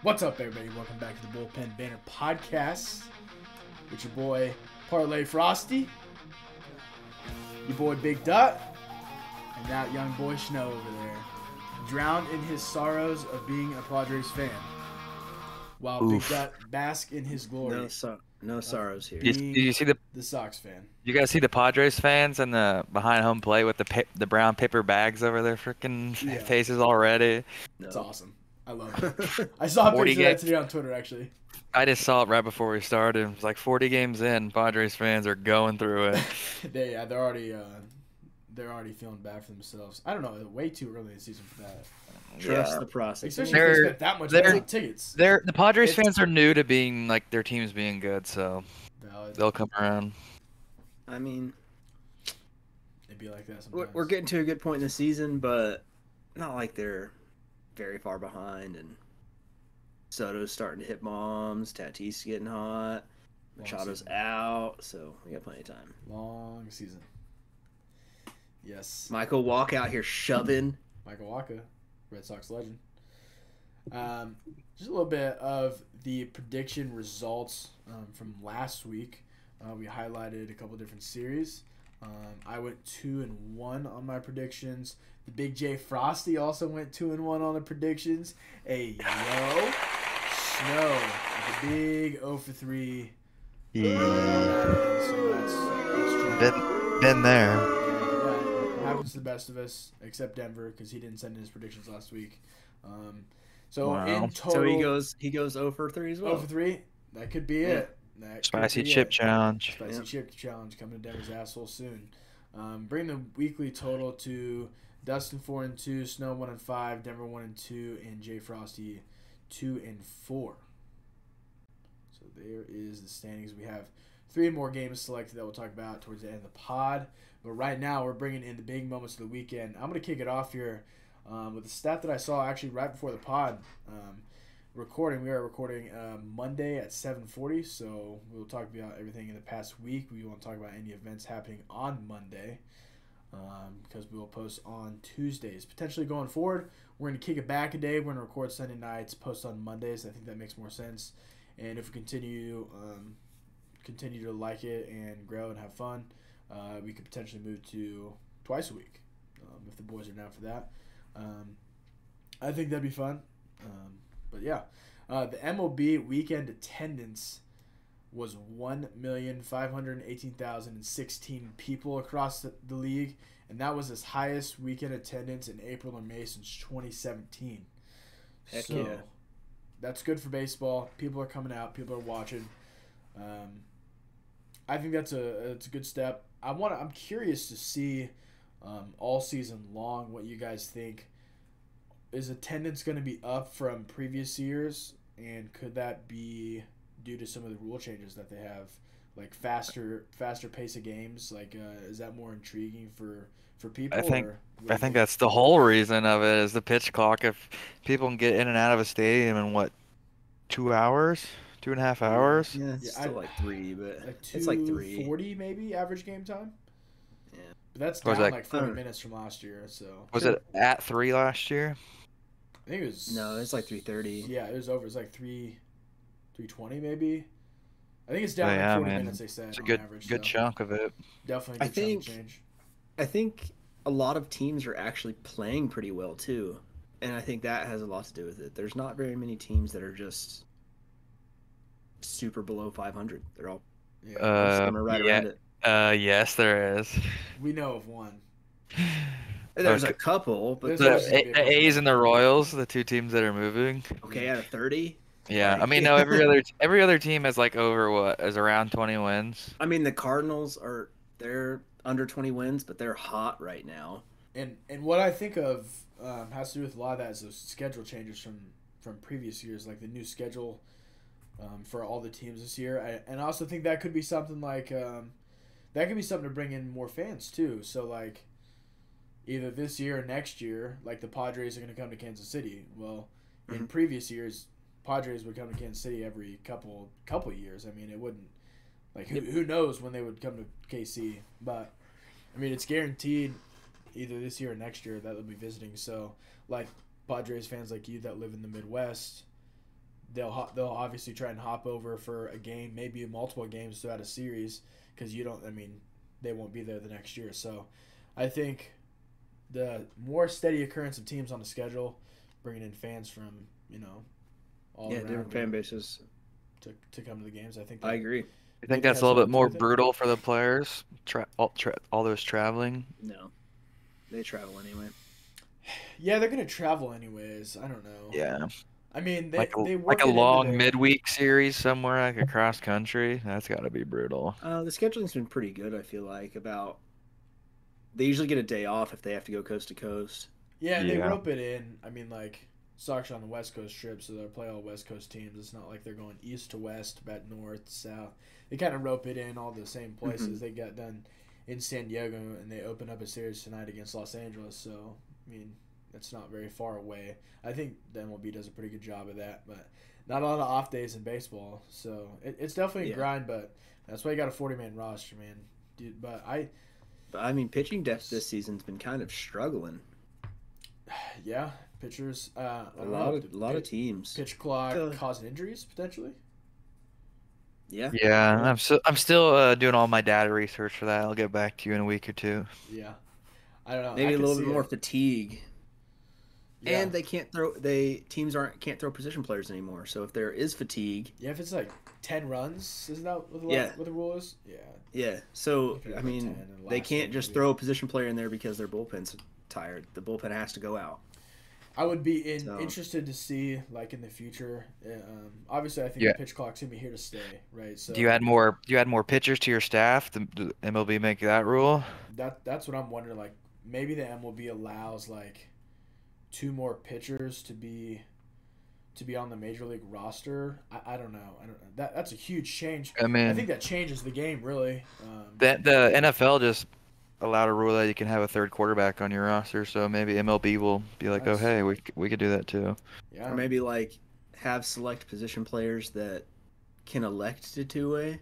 What's up, everybody? Welcome back to the Bullpen Banner Podcast with your boy Parlay Frosty, your boy Big Dot, and that young boy Snow over there, drowned in his sorrows of being a Padres fan, while Big Dot bask in his glory. No sorrows here. You see the Sox fan. You guys see the Padres fans and the behind home plate with the brown paper bags over their freaking faces already? It's awesome. I love it. I saw a picture of that today on Twitter, actually. I just saw it right before we started. It was like 40 games in. Padres fans are going through it. They're already feeling bad for themselves. I don't know. Way too early in the season for that. Trust the process. Especially if they spent that much money on tickets. The Padres fans are new to being like their teams being good, so they'll come around. I mean, it'd be like that sometimes. We're getting to a good point in the season, but not like they're very far behind. And Soto's starting to hit bombs. Tatis getting hot. Machado's out, so we got plenty of time. Long season. Yes. Michael Walk out here shoving. Michael Wacha, Red Sox legend. Just a little bit of the prediction results from last week. We highlighted a couple different series. I went 2-1 on my predictions. The Big J Frosty also went 2-1 on the predictions. Hey, yo. Snow with a big 0-3. Yeah. So that's Been there. Happens to the best of us, except Denver, because he didn't send in his predictions last week. In total, so he goes 0-3 as well. 0-3. That could be it. Spicy chip challenge. Spicy chip challenge coming to Denver's asshole soon. Bring the weekly total to Dustin 4-2, Snow 1-5, Denver 1-2, and Jay Frosty 2-4. So there is the standings. We have 3 more games selected that we'll talk about towards the end of the pod. But right now, we're bringing in the big moments of the weekend. I'm going to kick it off here with a stat that I saw actually right before the pod recording. We are recording Monday at 7:40, so we'll talk about everything in the past week. We won't talk about any events happening on Monday because we will post on Tuesdays. Potentially going forward, we're going to kick it back a day. We're going to record Sunday nights, post on Mondays. I think that makes more sense. And if we continue to like it and grow and have fun, we could potentially move to twice a week if the boys are down for that. I think that'd be fun. But yeah, the MLB weekend attendance was 1,518,016 people across the league, and that was its highest weekend attendance in April or May since 2017. Heck yeah. That's good for baseball. People are coming out. People are watching. I think it's a good step. I'm curious to see all season long what you guys think. Is attendance going to be up from previous years, and could that be due to some of the rule changes that they have, like faster pace of games? Like, is that more intriguing for people? I think that's the whole reason of it is the pitch clock. If people can get in and out of a stadium in 2 hours, 2.5 hours. Yeah, it's still like 3, but it's like 3. 40 maybe average game time. Yeah, but that's down like 40 minutes from last year. So was it at 3 last year? I think it was. No, it's like 3:30. Yeah, it was over. It's like 3:20 maybe. I think it's down like 40 minutes. They said it's a on good average. Good chunk of it. Definitely. A good chunk of change. I think a lot of teams are actually playing pretty well too, and I think that has a lot to do with it. There's not very many teams that are just super below 500. They're all right around it. Yes, there is. We know of one. There's a couple, but the A's and the Royals, the 2 teams that are moving. Okay, out of 30. Yeah, I mean, no, every other team is like is around 20 wins. I mean, the Cardinals they're under 20 wins, but they're hot right now. And what I think of has to do with a lot of that is those schedule changes from previous years, like the new schedule for all the teams this year. And I also think that could be something like that could be something to bring in more fans too. So like either this year or next year, like the Padres are going to come to Kansas City. Well, in previous years, Padres would come to Kansas City every couple years. I mean, it wouldn't like who knows when they would come to KC, but I mean, it's guaranteed either this year or next year that they'll be visiting. So, like Padres fans like you that live in the Midwest, they'll obviously try and hop over for a game, maybe multiple games throughout a series, because they won't be there the next year. So I think the more steady occurrence of teams on the schedule, bringing in fans from all around different fan bases to come to the games. I think I agree. I think maybe that's has a little bit something to do more with it. brutal for the players. All those traveling. No, they travel anyway. Yeah, they're gonna travel anyways. I don't know. Yeah, I mean, like they like work a it into long their. midweek series somewhere, like across country. That's got to be brutal. The scheduling's been pretty good. I feel like they usually get a day off if they have to go coast to coast. Yeah, and they Yeah. rope it in. I mean, like Sox are on the West Coast trip, so they'll play all West Coast teams. It's not like they're going east to west, back north, south. They kind of rope it in all the same places. They got done in San Diego, and they open up a series tonight against Los Angeles. So, I mean, it's not very far away. I think the MLB does a pretty good job of that, but not a lot of off days in baseball. So it's definitely a grind, but that's why you got a 40-man roster, man. Dude, but I mean, pitching depth this season's been kind of struggling. yeah, pitchers. A lot of teams. Pitch clock causing injuries potentially. Yeah. Yeah, I'm still doing all my data research for that. I'll get back to you in a week or two. Yeah, I don't know. Maybe a I little could bit see more it. fatigue. Yeah. And they can't throw. Can't throw position players anymore. So if there is fatigue, Yeah, if it's like 10 runs, isn't that what the rule is? Yeah. yeah. So If you're I like mean, 10 and they last can't one just maybe. throw a position player in there because their bullpen's tired. The bullpen has to go out. I would be So- interested to see, like, in the future. Obviously, I think Yeah. the pitch clock's gonna be here to stay, right? So Do you add more pitchers to your staff? The MLB make that rule? that's what I'm wondering. Like, maybe the MLB allows like 2 more pitchers to be on the major league roster. I don't know. That's a huge change. I mean, I think that changes the game really. the NFL just allowed a rule that you can have a third quarterback on your roster, so maybe MLB will be like, oh Nice. hey, we could do that too. Yeah. Or maybe like have select position players that can elect to two-way.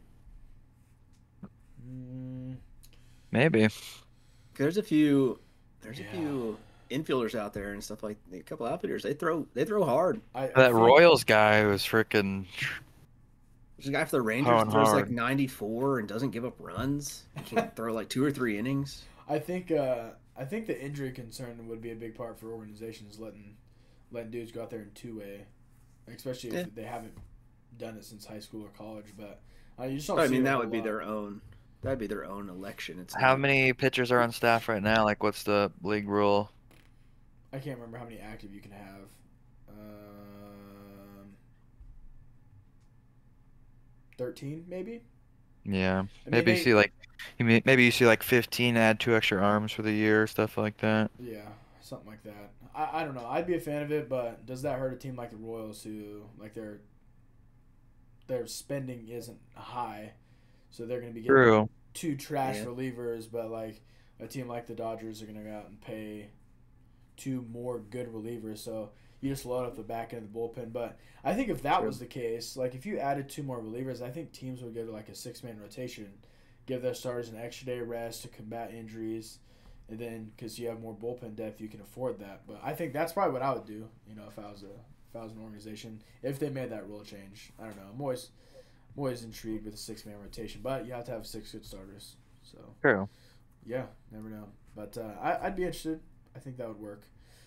Mm, Maybe. There's a few Yeah. infielders out there and stuff like a couple outfielders. They throw hard. I That think- Royals guy was freaking. There's a guy for the Rangers Throwing that throws like hard. 94 and doesn't give up runs. He can throw like 2 or 3 innings. I think the injury concern would be a big part for organizations letting dudes go out there in 2-way, especially if Yeah. they haven't done it since high school or college. But you just don't. But, I see mean, it a that whole would be lot. their own. That'd be their own election. It's How not- many pitchers are on staff right now? Like, what's the league rule? I can't remember how many active you can have. 13 maybe. Yeah, I mean, maybe you they- see like, maybe you see like 15, add 2 extra arms for the year, stuff like that. Yeah, something like that. I don't know. I'd be a fan of it, but does that hurt a team like the Royals who like their spending isn't high, so they're going to be getting True. 2 trash Yeah. relievers, but like a team like the Dodgers are going to go out and pay 2 more good relievers, so you just load up the back end of the bullpen. But I think if that True. was the case, like if you added 2 more relievers, I think teams would go to like a 6-man rotation, give their starters an extra day of rest to combat injuries, and then because you have more bullpen depth, you can afford that. But I think that's probably what I would do, if I was an organization, if they made that rule change. I don't know. I'm always intrigued with a 6-man rotation, but you have to have 6 good starters. So True. yeah, never know. But I'd be interested. I think that would work.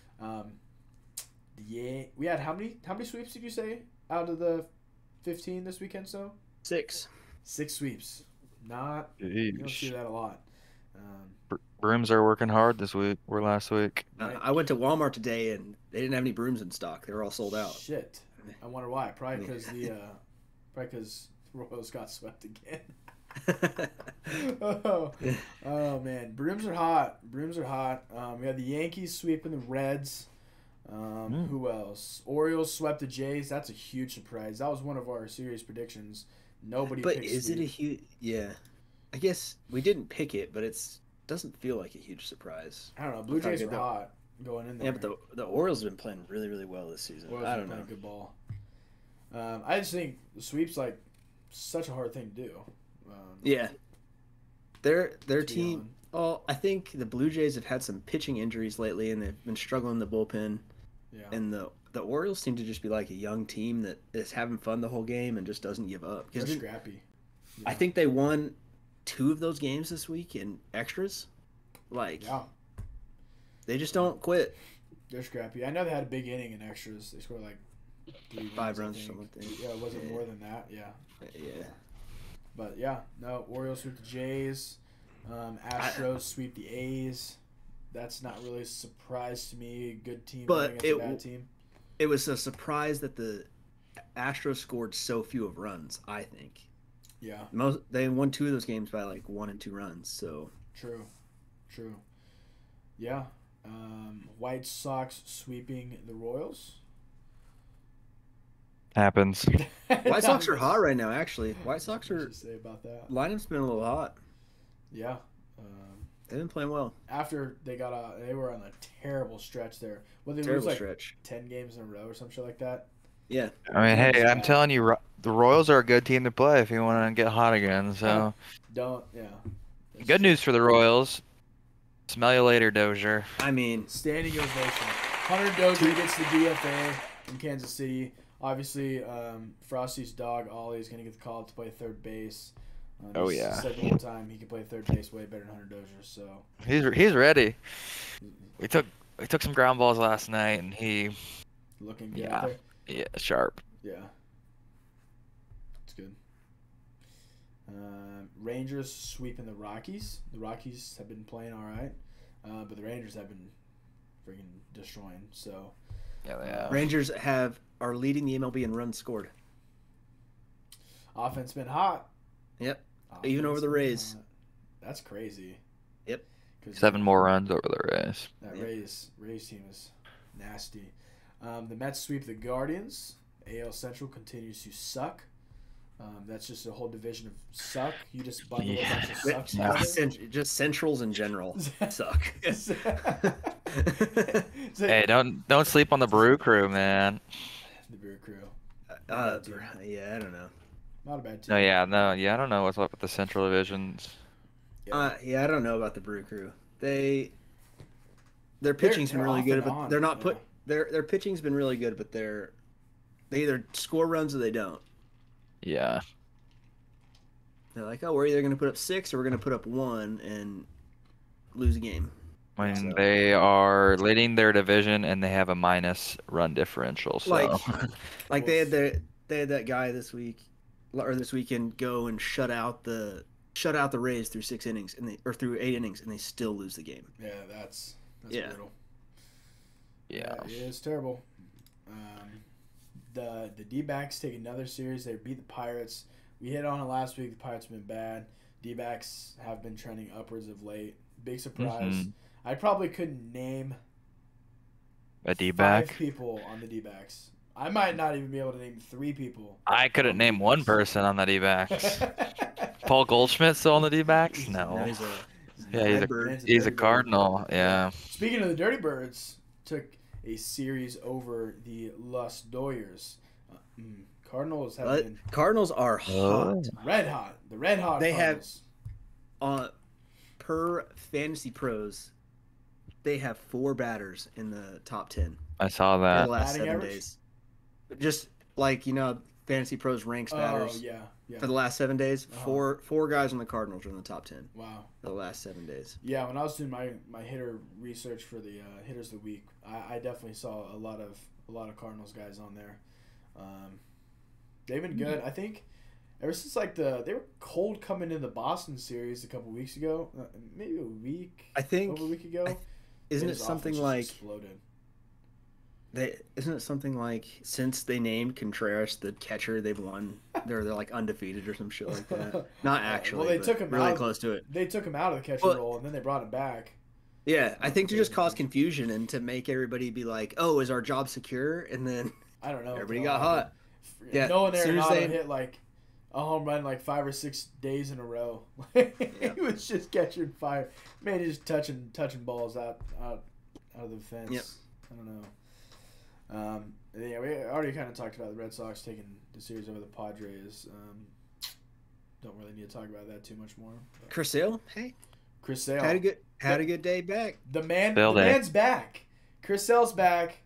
We had how many sweeps did you say out of the 15 this weekend? So 6. 6 sweeps. You don't see Jeez. that a lot. Brooms are working hard this week or last week. Right. I went to Walmart today and they didn't have any brooms in stock. They were all sold out. Shit. I wonder why. Probably because the Royals got swept again. oh man, Brooms are hot. We had the Yankees sweeping the Reds. Who else? Orioles swept the Jays. That's a huge surprise. That was one of our series predictions. Nobody. But picked is it a sweep. huge? Yeah, I guess we didn't pick it, but doesn't feel like a huge surprise. I don't know. Blue I'm trying to Jays get were that- hot going in there. Yeah, but the Orioles have been playing really, really well this season. Orioles I are don't know. playing good ball. I just think the sweep's like such a hard thing to do. Yeah, their to be team. on. Oh, I think the Blue Jays have had some pitching injuries lately, and they've been struggling in the bullpen. Yeah. And the Orioles seem to just be like a young team that is having fun the whole game and just doesn't give up. They're scrappy. Yeah. I think they won 2 of those games this week in extras. Like, yeah. they just don't quit. They're scrappy. I know they had a big inning in extras. They scored like 5 runs or something like that. Yeah, was it more than that? Yeah. Yeah. But yeah, no, Orioles sweep the Jays. Astros sweep the A's. That's not really a surprise to me. Good team But against a bad team. It was a surprise that the Astros scored so few of runs, I think. Yeah. They won 2 of those games by like 1 and 2 runs, so. True. Yeah. White Sox sweeping the Royals. Happens. White Sox are hot right now, actually. White Sox are. Say about that. Lineup's been a little hot. Yeah. They've been playing well. After they were on a terrible stretch there. Well, they Terrible lose like stretch. 10 games in a row or some shit like that. Yeah. I mean, hey, I'm telling you, the Royals are a good team to play if you want to get hot again. So, good news for the Royals. Smell you later, Dozier. I mean, standing ovation. Hunter Dozier gets the DFA in Kansas City. Obviously, Frosty's dog Ollie is going to get the call to play third base. He said the whole time he can play third base way better than Hunter Dozier. So he's ready. We took some ground balls last night, and he looking good out there. Yeah, sharp. Yeah, it's good. Rangers sweeping the Rockies. The Rockies have been playing all right, but the Rangers have been freaking destroying. So yeah, they have. Rangers are leading the MLB in runs scored. Offense been hot. Yep. Even over the Rays. That's crazy. Yep. 7 more runs over the Rays. That Rays team is nasty. The Mets sweep the Guardians. AL Central continues to suck. That's just a whole division of suck. You just bundle a bunch of sucks together. Just Centrals in general suck. Hey, don't sleep on the Brew Crew, man. The Brew Crew. Yeah, I don't know. Not a bad team. I don't know what's up with the Central divisions. I don't know about the Brew Crew. Their pitching's been really good, but they're not their pitching's been really good, but they either score runs or they don't. Yeah. They're like, oh, we're either going to put up 6 or we're going to put up 1 and lose a game. When they are leading their division and they have a minus run differential, so like they had that guy this weekend go and shut out the Rays through 6 innings through 8 innings and they still lose the game. Yeah, that's brutal. Yeah, it is terrible. The D-backs take another series. They beat the Pirates. We hit on it last week. The Pirates have been bad. D-backs have been trending upwards of late. Big surprise. Mm-hmm. I probably couldn't name a D-back. 5 people on the D-backs. I might not even be able to name 3 people. I couldn't name 1 person on the D-backs. Paul Goldschmidt still on the D-backs? No. He's a Cardinal. Yeah. Speaking of the Dirty Birds, took a series over the Los Doyers. Cardinals have been... Cardinals are hot. Red hot. The red hot they Cardinals. Have, per Fantasy Pros, they have 4 batters in the top 10. I saw that. For the last 7 days. Just like, Fantasy Pros ranks batters. Yeah. For the last 7 days, 4 guys on the Cardinals are in the top 10. Wow. For the last 7 days. Yeah, when I was doing my hitter research for the hitters of the week, I definitely saw a lot of Cardinals guys on there. They've been good. I think ever since they were cold coming in the Boston series a couple weeks ago, maybe over a week ago. Isn't it something like exploded? Isn't it something like since they named Contreras the catcher, they've won? They're like undefeated or some shit like that. Not actually. Well, they took him really close to it. They took him out of the catcher role and then they brought him back. Yeah, I think to just cause confusion and to make everybody be like, "Oh, is our job secure?" And then I don't know. Everybody got hot. Yeah, Nolan Arenado hit like a home run like 5 or 6 days in a row. He was just catching fire. Man, he's just touching balls out of the fence. Yep. I don't know. We already kind of talked about the Red Sox taking the series over the Padres. Don't really need to talk about that too much more. Chris Sale, Chris Sale had a good day back. The man's back. Chris Sale's back.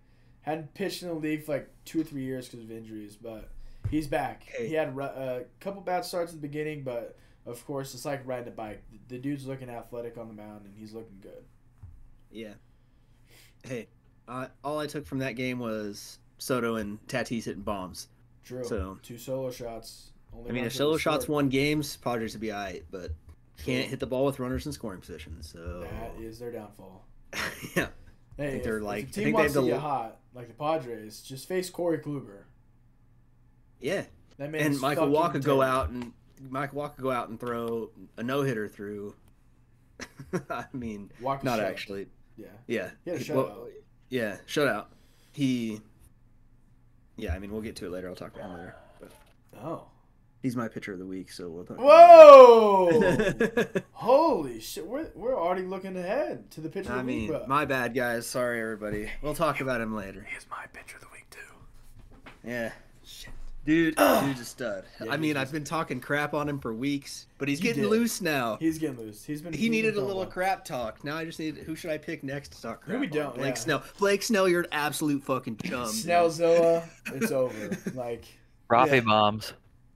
Hadn't pitched in the league for like 2 or 3 years because of injuries, but he's back. Hey. He had a couple bad starts at the beginning, but of course it's like riding a bike. The dude's looking athletic on the mound, and he's looking good. Yeah. Hey, all I took from that game was Soto and Tatis hitting bombs. True. So 2 solo shots. Only I mean, if runs solo at the shots start. won games, Padres would be alright, but True. can't hit the ball with runners in scoring position. So That is their downfall. yeah. Hey, think they're if like- the I team think they wants have to the- get hot, like the Padres, just face Corey Kluber. Yeah. That And man's Michael fucking Walker go terrible. out and throw a no-hitter through. I mean, Walker not shut. actually. Yeah. Yeah. He had a Well, shutout. yeah, shutout. Yeah, I mean, we'll get to it later. I'll talk about him later. But Oh. he's my pitcher of the week, so we'll talk. Whoa! Holy shit! We're already looking ahead to the pitcher I of the week, mean, bro. my bad, guys. Sorry, everybody. We'll talk about him later. He's my pitcher of the week too. Yeah. Dude's a stud. Yeah, I mean, he's I've been talking crap on him for weeks, but he's You getting did. loose now. He's getting loose. He He needed a been little throwing crap talk. Now I just need who should I pick next to talk crap Who we on? don't, Blake yeah. Snell. Blake Snell, you're an absolute fucking chum. dude. Snellzilla. It's over. Like Rafi Yeah. bombs.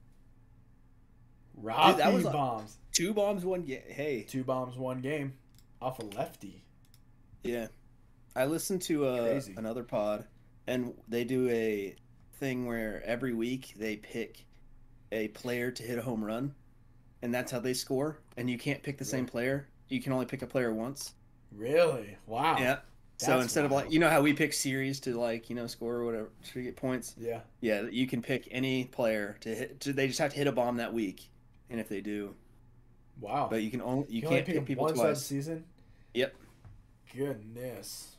Rocky that was like- bombs. 2 bombs, 1 game. Hey. 2 bombs, 1 game, off a lefty. Yeah. I listened to Crazy. another pod, and they do a thing where every week they pick a player to hit a home run, and that's how they score. And you can't pick the same Really? player. You can only pick a player once. Really? Wow. Yeah. So That's instead of wild. like, you know how we pick series to like, score or whatever to get points? Yeah. Yeah, you can pick any player to hit. They just have to hit a bomb that week, and if they do, Wow. but you only You can't pick pick people one side of the twice. season. Yep. Goodness.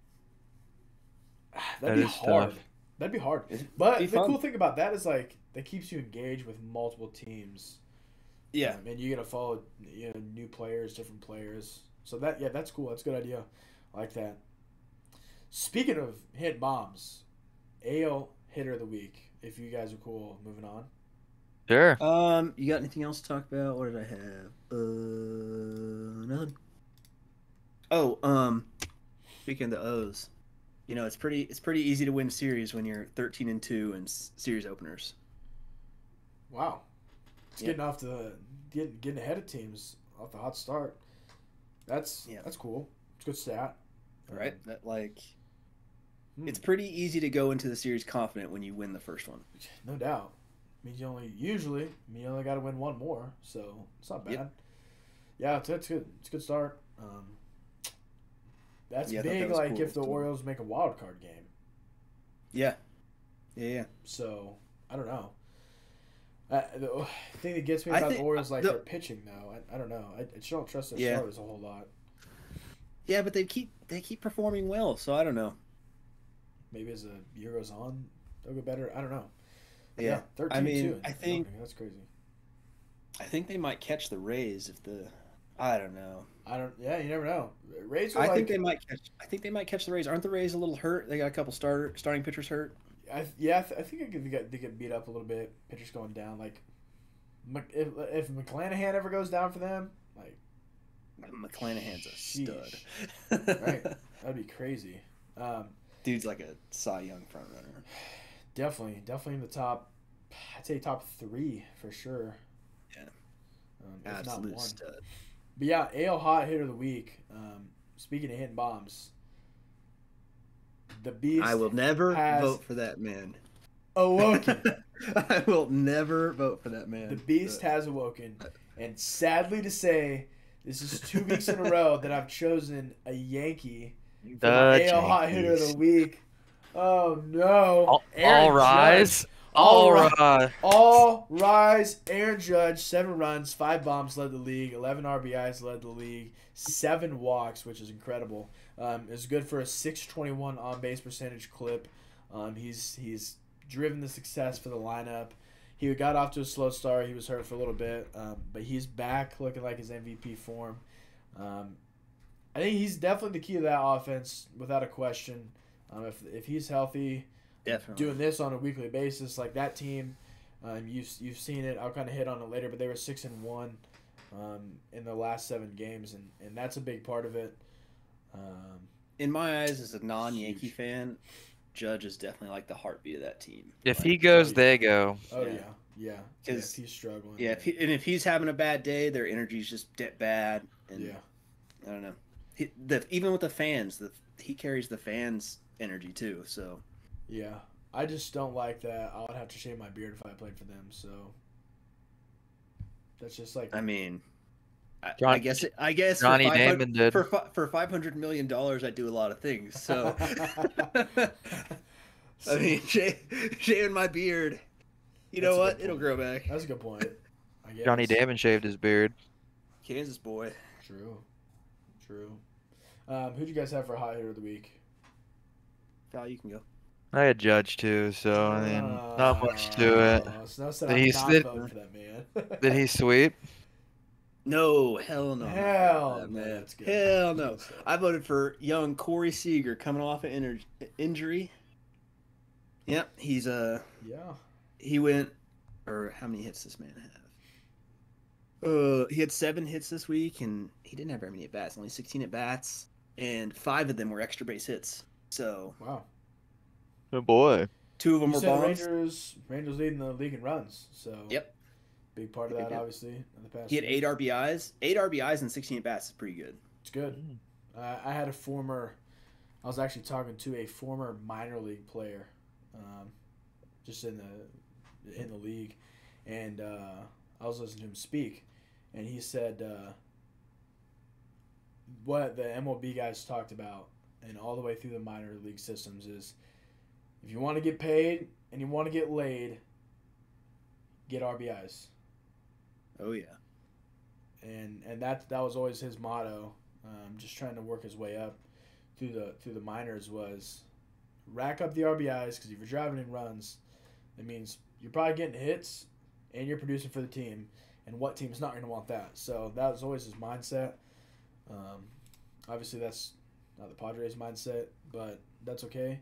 That That'd be is hard. tough. That'd be hard. It'd But be the fun. cool thing about that is like that keeps you engaged with multiple teams. Yeah. And you get to follow new players, different players. So that's cool. That's a good idea. I like that. Speaking of hit bombs, AL hitter of the week. If you guys are cool, moving on. Sure. You got anything else to talk about? What did I have? Nothing. Oh, speaking of the O's, it's pretty easy to win series when you're 13-2 in series openers. Wow. It's Yeah. getting off getting ahead of teams off the hot start. That's cool. It's a good stat. Right? That it's pretty easy to go into the series confident when you win the first one. No doubt. Means you only got to win one more, so it's not bad. Yep. Yeah, it's good. It's a good start. That's Yeah, I thought big. that was Like cool. if the Orioles make a wild card game. Yeah. Yeah. So I don't know. The thing that gets me I about think- the Orioles, like the- their pitching, though. I don't know. I just don't trust their Yeah. starters a whole lot. Yeah, but they keep performing well, so I don't know. Maybe as the year goes on, they'll get better. I don't know. Yeah. 13-2. I mean, in I the think opening. That's crazy. I think they might catch the Rays I don't know. Yeah, you never know. Rays are I like, think they might catch the Rays. Aren't the Rays a little hurt? They got a couple starting pitchers hurt. I think they get beat up a little bit. Pitchers going down. Like, if McClanahan ever goes down for them, like, McClanahan's a sheesh. stud. Right? That'd be crazy. Dude's like a Cy Young front runner. Definitely in the top. I'd say top 3 for sure. Yeah. If not Absolute one. stud. But yeah, AL hot hitter of the week. Speaking of hitting bombs, the Beast. I will never has vote for that man. awoken. I will never vote for that man. The Beast has awoken, and sadly to say, this is 2 weeks in a row that I've chosen a Yankee for my AL hot hitter of the week. Oh no! All rise. All rise. Aaron Judge, 7 runs, 5 bombs, led the league. 11 RBIs, led the league. 7 walks, which is incredible. It's good for a 621 on base percentage clip. He's driven the success for the lineup. He got off to a slow start. He was hurt for a little bit, but he's back looking like his MVP form. I think he's definitely the key to that offense, without a question. If he's healthy, Definitely. doing this on a weekly basis, like that team, you've seen it. I'll kind of hit on it later, but they were 6-1 in the last 7 games, and that's a big part of it. In my eyes, as a non-Yankee fan, Judge is definitely like the heartbeat of that team. If Like, he goes, they go. Oh yeah. Because if he's struggling. Yeah, if he's having a bad day, their energy's just bad. And Yeah. I don't know. Even with the fans, he carries the fans' energy too. So yeah, I just don't like that. I would have to shave my beard if I played for them. So that's just like. I mean, John- I guess Johnny for Damon did. for $500 million, I do a lot of things. So I mean, shaving my beard. You know what? It'll grow back. That's a good point. I guess. Johnny Damon shaved his beard. Kansas boy. True. Who'd you guys have for hot hitter of the week? Val, you can go. I had Judge too, so I mean, not much to it. So said Did I'm he not slip- voting for that man. Did he sweep? No, hell no. Hell no, man. that's good. Hell no. Good stuff. I voted for young Corey Seager coming off an injury. Yep, he's Yeah. he went, or how many hits does this man have? He had 7 hits this week, and he didn't have very many at bats. Only 16 at bats, and 5 of them were extra base hits. So Wow. Oh boy. 2 of them You were said bombs. Rangers leading the league in runs. So Yep. big part of that, Yep. obviously, in the past. He had week. 8 RBIs. 8 RBIs and 16 at bats is pretty good. It's good. I had I was actually talking to a former minor league player, just in the league, and I was listening to him speak, and he said what the MLB guys talked about, and all the way through the minor league systems is, if you want to get paid and you want to get laid, get RBIs. Oh yeah. And that was always his motto. Just trying to work his way up through the minors was rack up the RBIs, because if you're driving in runs, it means you're probably getting hits and you're producing for the team. And what team's not going to want that? So that was always his mindset. Obviously, that's not the Padres' mindset, but that's okay.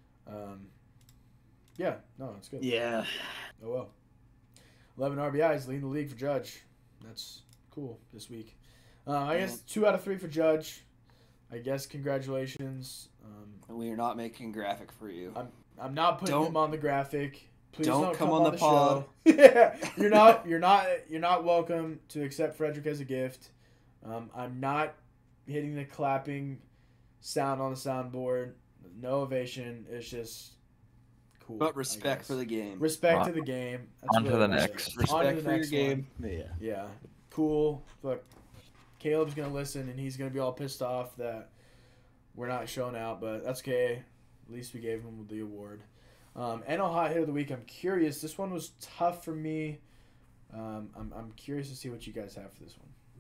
Yeah, no, it's good. Yeah. Oh well. 11 RBIs, leading the league for Judge. That's cool this week. I guess 2 out of 3 for Judge. I guess congratulations. We are not making a graphic for you. I'm not putting him on the graphic. Please don't come on the pod. show. Yeah, you're not welcome to accept Frederick as a gift. I'm not hitting the clapping sound on the soundboard. No ovation. It's just cool. But respect for the game. Respect to the game. That's On to really the what it next. is. Respect On to the for your next game. one. Yeah. Cool. Look, Caleb's gonna listen and he's gonna be all pissed off that we're not showing out, but that's okay. At least we gave him the award. NL Hot Hit of the Week. I'm curious. This one was tough for me. I'm curious to see what you guys have for this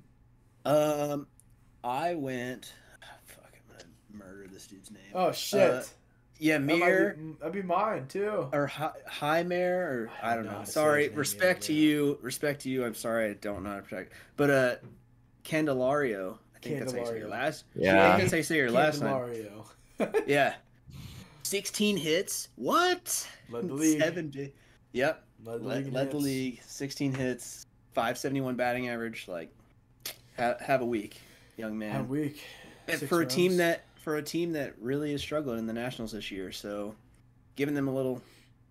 one. I went. Fuck, I'm gonna murder this dude's name. Oh shit. Yeah, Mir That'd be mine too. or Jaime or I don't know how know. to say Sorry, his name respect either, to yeah. you. Respect to you. I'm sorry, I don't know how to protect. But Candelario. I think that's how you say your Candelario. last. Yeah. I think that's how you say your last name. Mario. Yeah. 16 hits. What? Led the league. 7. Yep. Led the league. in Led the hits. league. 16 hits. 571 batting average. Like, have a week, young man. Have a week. And 6 for runs. a team that really is struggling in the Nationals this year, so giving them a little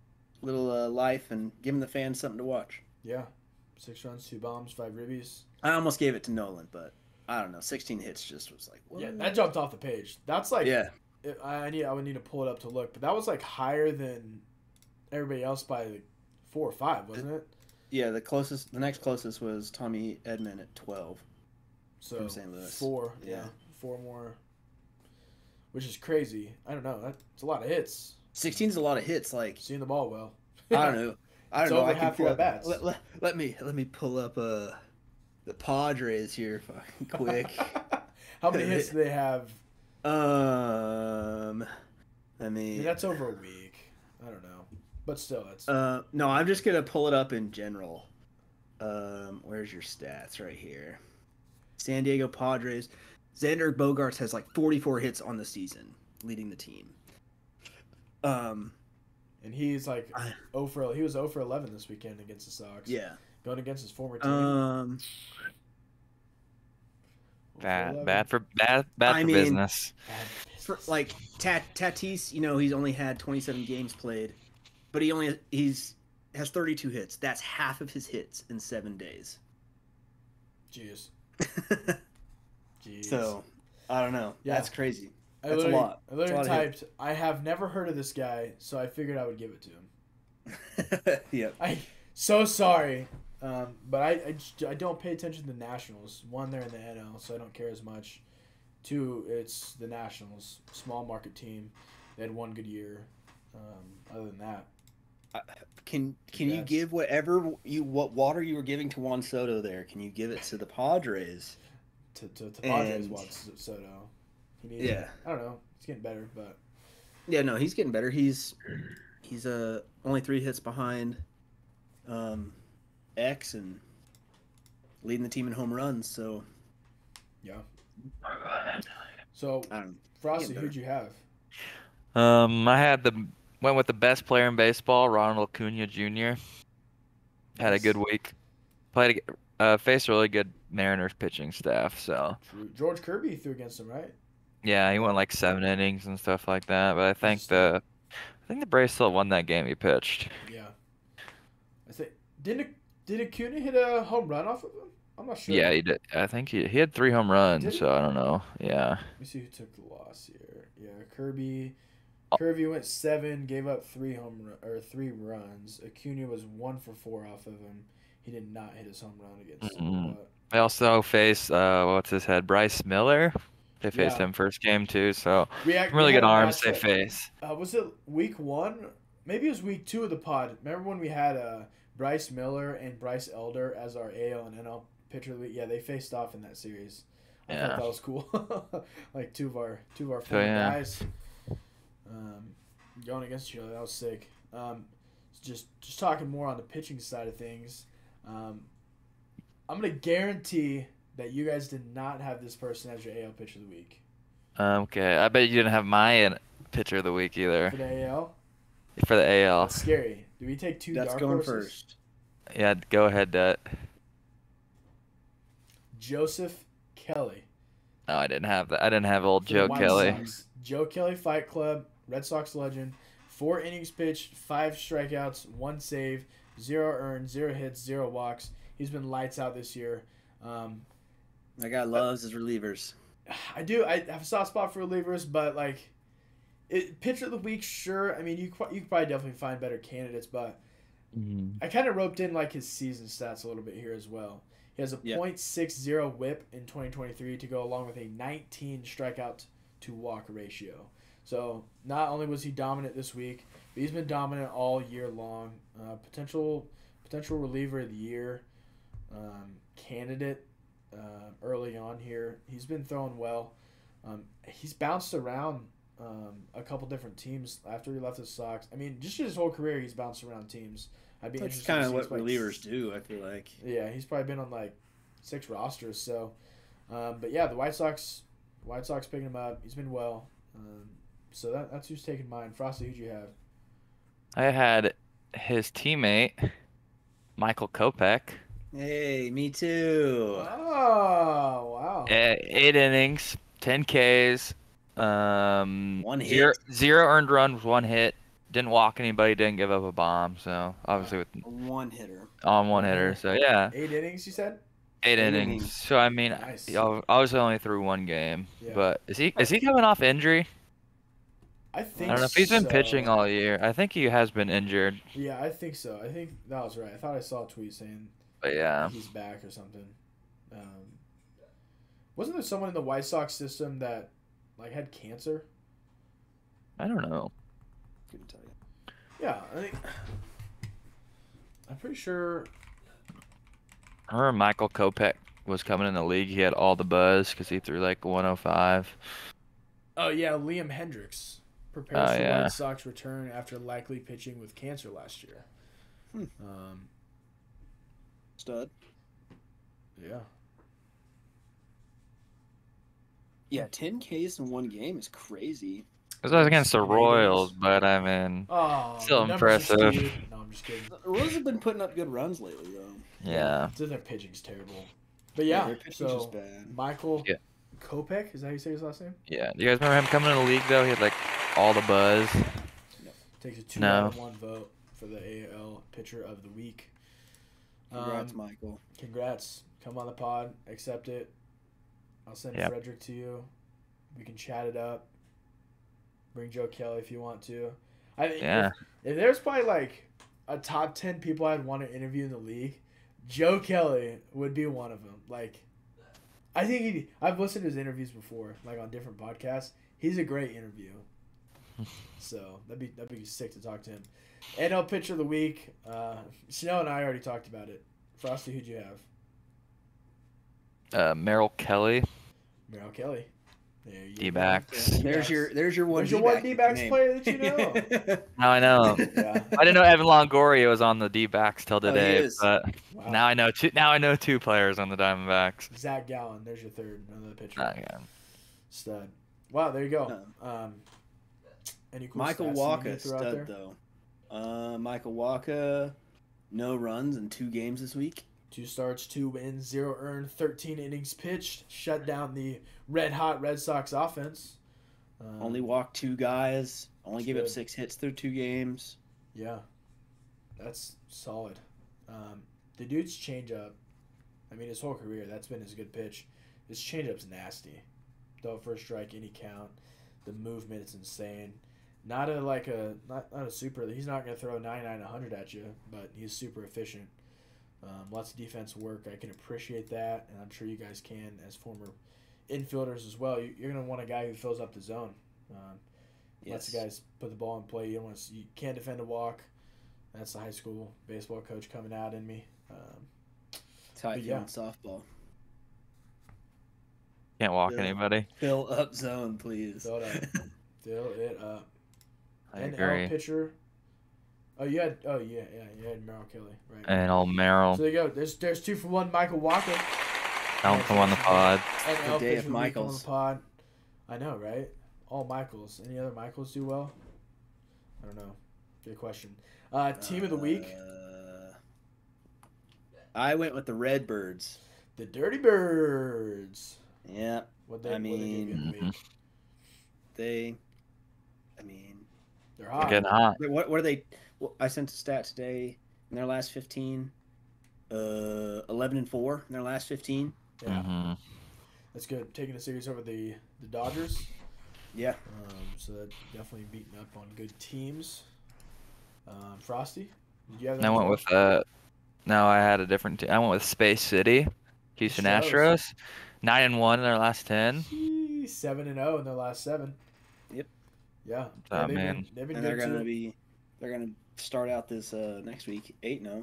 life and giving the fans something to watch. Yeah. 6 runs, 2 bombs, 5 ribbies. I almost gave it to Nolan, but I don't know. 16 hits just was like, what? Yeah, that jumped off the page. That's like, Yeah. I would need to pull it up to look, but that was like higher than everybody else by like 4 or 5, wasn't it? Yeah, the next closest was Tommy Edman at 12. So From St. Louis. 4, Yeah. 4 more, which is crazy. I don't know. That's a lot of hits. 16 is a lot of hits. Like, Seeing the ball well. I don't know. It's over half pull your up, at-bats. let me pull up the Padres here fucking quick. How many hits do they have? I I mean, mean, that's over a week. I don't know, but still, that's no, I'm just gonna pull it up in general. Where's your stats right here? San Diego Padres. Xander Bogaerts has like 44 hits on the season, leading the team. and he's like he was 0 for 11 this weekend against the Sox. Yeah. Going against his former team. Bad for I mean, business. Bad business. for like Tatis, he's only had 27 games played, but he's has 32 hits. That's half of his hits in 7 days. Jeez. So, I don't know. Yeah. That's crazy. That's a lot. I literally typed, I have never heard of this guy, so I figured I would give it to him. Yeah. So sorry, but I don't pay attention to the Nationals. 1, they're in the NL, so I don't care as much. 2, it's the Nationals, small market team. They had 1 good year. Other than that, can you give what water you were giving to Juan Soto there? Can you give it to the Padres? To Padres, Juan Soto. I don't know. He's getting better, but yeah, no, he's getting better. He's only 3 hits behind X and leading the team in home runs. So yeah. So Frosty, who'd you have? I went with the best player in baseball, Ronald Acuna Jr. Had a good week. Faced a really good Mariners pitching staff. So George Kirby threw against him, right? Yeah, he went like 7 innings and stuff like that. But I think the Braves still won that game he pitched. Yeah. I think did Acuna hit a home run off of him? I'm not sure. Yeah, he did. I think he had 3 home runs, so I don't know. Yeah. Let me see who took the loss here. Yeah, Kirby went 7, gave up 3 runs. Acuna was 1 for 4 off of him. He did not hit his home run against him. I also faced Bryce Miller. They faced him first game too, so really good arms they face. Was it week 1? Maybe it was week 2 of the pod. Remember when we had Bryce Miller and Bryce Elder as our AL and NL pitcher? Yeah, they faced off in that series. I thought that was cool. Like two of our former guys going against each other. That was sick. Just talking more on the pitching side of things. I'm gonna guarantee that you guys did not have this person as your AL pitcher of the week. Okay, I bet you didn't have my pitcher of the week either. For the AL? For the AL. That's scary. Do we take 2 dark horses? First. Yeah, go ahead, Dut. Joseph Kelly. No, I didn't have that. I didn't have old Joe Kelly. Joe Kelly Fight Club, Red Sox legend. 4 innings pitched, 5 strikeouts, 1 save, 0 earned, 0 hits, 0 walks. He's been lights out this year. That guy loves his relievers. I do. I have a soft spot for relievers, but pitcher of the week, sure. I mean, you could probably definitely find better candidates, but I kind of roped in his season stats a little bit here as well. He has a .60 WHIP in 2023 to go along with a 19 strikeout to walk ratio. So not only was he dominant this week, but he's been dominant all year long. Potential reliever of the year candidate early on here. He's been throwing well. He's bounced around a couple different teams after he left the Sox. I mean, just his whole career, he's bounced around teams. I'd be interested. That's kind of what relievers do, I feel like. Yeah, he's probably been on 6 rosters. So, but yeah, the White Sox picking him up. He's been well. So that's who's taking mine. Frosty, who'd you have? I had his teammate, Michael Kopech. Hey, me too. Oh, wow. 8 innings, 10 Ks, 1 hit. 0 earned runs, 1 hit. Didn't walk anybody, didn't give up a bomb. So obviously with 1 hitter. On 1 hitter. So yeah. 8 innings, you said? 8 innings. So I mean, nice. Obviously only threw 1 game. Yeah. But is he coming off injury? I think I don't know if he's been pitching all year. I think he has been injured. Yeah, I think so. I think that was right. I thought I saw a tweet saying but yeah, he's back or something. Wasn't there someone in the White Sox system that had cancer? I don't know. Couldn't tell you. Yeah, I'm pretty sure. I remember Michael Kopech was coming in the league. He had all the buzz because he threw 105. Oh yeah, Liam Hendricks prepares for White Sox return after likely pitching with cancer last year. Stud. Yeah. Yeah, 10 Ks in 1 game is crazy. Because I was against the Royals, but I mean, still impressive. No, I'm just kidding. The Royals have been putting up good runs lately, though. Yeah. Their pitching's terrible. But yeah, their pitching's just bad. Michael Kopech, is that how you say his last name? Yeah. Do you guys remember him coming in the league though? He had like all the buzz. Takes a 2 No. out of 1 vote for the AL Pitcher of the Week. Congrats, Michael. Congrats. Come on the pod. Accept it. I'll send Yep. Frederick to you. We can chat it up. Bring Joe Kelly if you want to. I think Yeah. if there's probably like a top 10 people I'd want to interview in the league, Joe Kelly would be one of them. Like, I think I've listened to his interviews before, like on different podcasts. He's a great interview. So that'd be sick to talk to him. NL Pitcher of the Week. Snow and I already talked about it. Frosty, who'd you have? Merrill Kelly. Merrill Kelly. There you D-backs. go. There's your one. There's your one D-back D-backs name. player that you know. Now I know. Yeah. I didn't know Evan Longoria was on the D-backs till today, is. but Wow. now I know two. Now I know 2 players on the Diamondbacks. Zach Gallen. There's your third. Another pitcher. Okay. Stud. Wow, there you go. Any cool Michael stats you Walker, need to throw out there? stud though. Michael Walker, no runs in 2 games this week. 2 starts, 2 wins, 0 earned, 13 innings pitched. Shut down the red-hot Red Sox offense. Only walked 2 guys. Only gave up good. 6 hits through 2 games. Yeah, that's solid. The dude's changeup, I mean, his whole career, that's been his good pitch. His changeup's nasty. Throw it first strike, any count. The movement is insane. Not a super. He's not going to throw 99, 100 at you, but he's super efficient. Lots of defense work. I can appreciate that, and I'm sure you guys can as former infielders as well. You're going to want a guy who fills up the zone. Lets the guys put the ball in play. You can't defend a walk. That's the high school baseball coach coming out in me. That's how I feel in softball. Can't walk Yeah. anybody. Fill up zone, please. Fill it up. Fill it up. I And agree. L pitcher. You had Merrill Kelly, right? And old Merrill. So there you go. There's 2 for 1. Michael Walker. Don't come on the pod. And The L day pitcher of of the week on Michaels. the pod. I know, right? All Michaels. Any other Michaels do well? I don't know. Good question. Team of the week. I went with the Redbirds. The Dirty Birds. Yeah, What they give you in the week? They're They're hot. getting hot. what are they? I sent a stat today. In their last 15, 11-4 in their last 15. Yeah, hmm that's good. Taking the series over the Dodgers. Yeah. So that definitely beating up on good teams. Frosty, did you have? And I went with No, I had a different team. I went with Space City, Houston Astros. 9-1 in their last 10. 7-0 in their last 7. Yep. Yeah. Oh, they've man. They've been And good they're gonna start out this next week 8-0.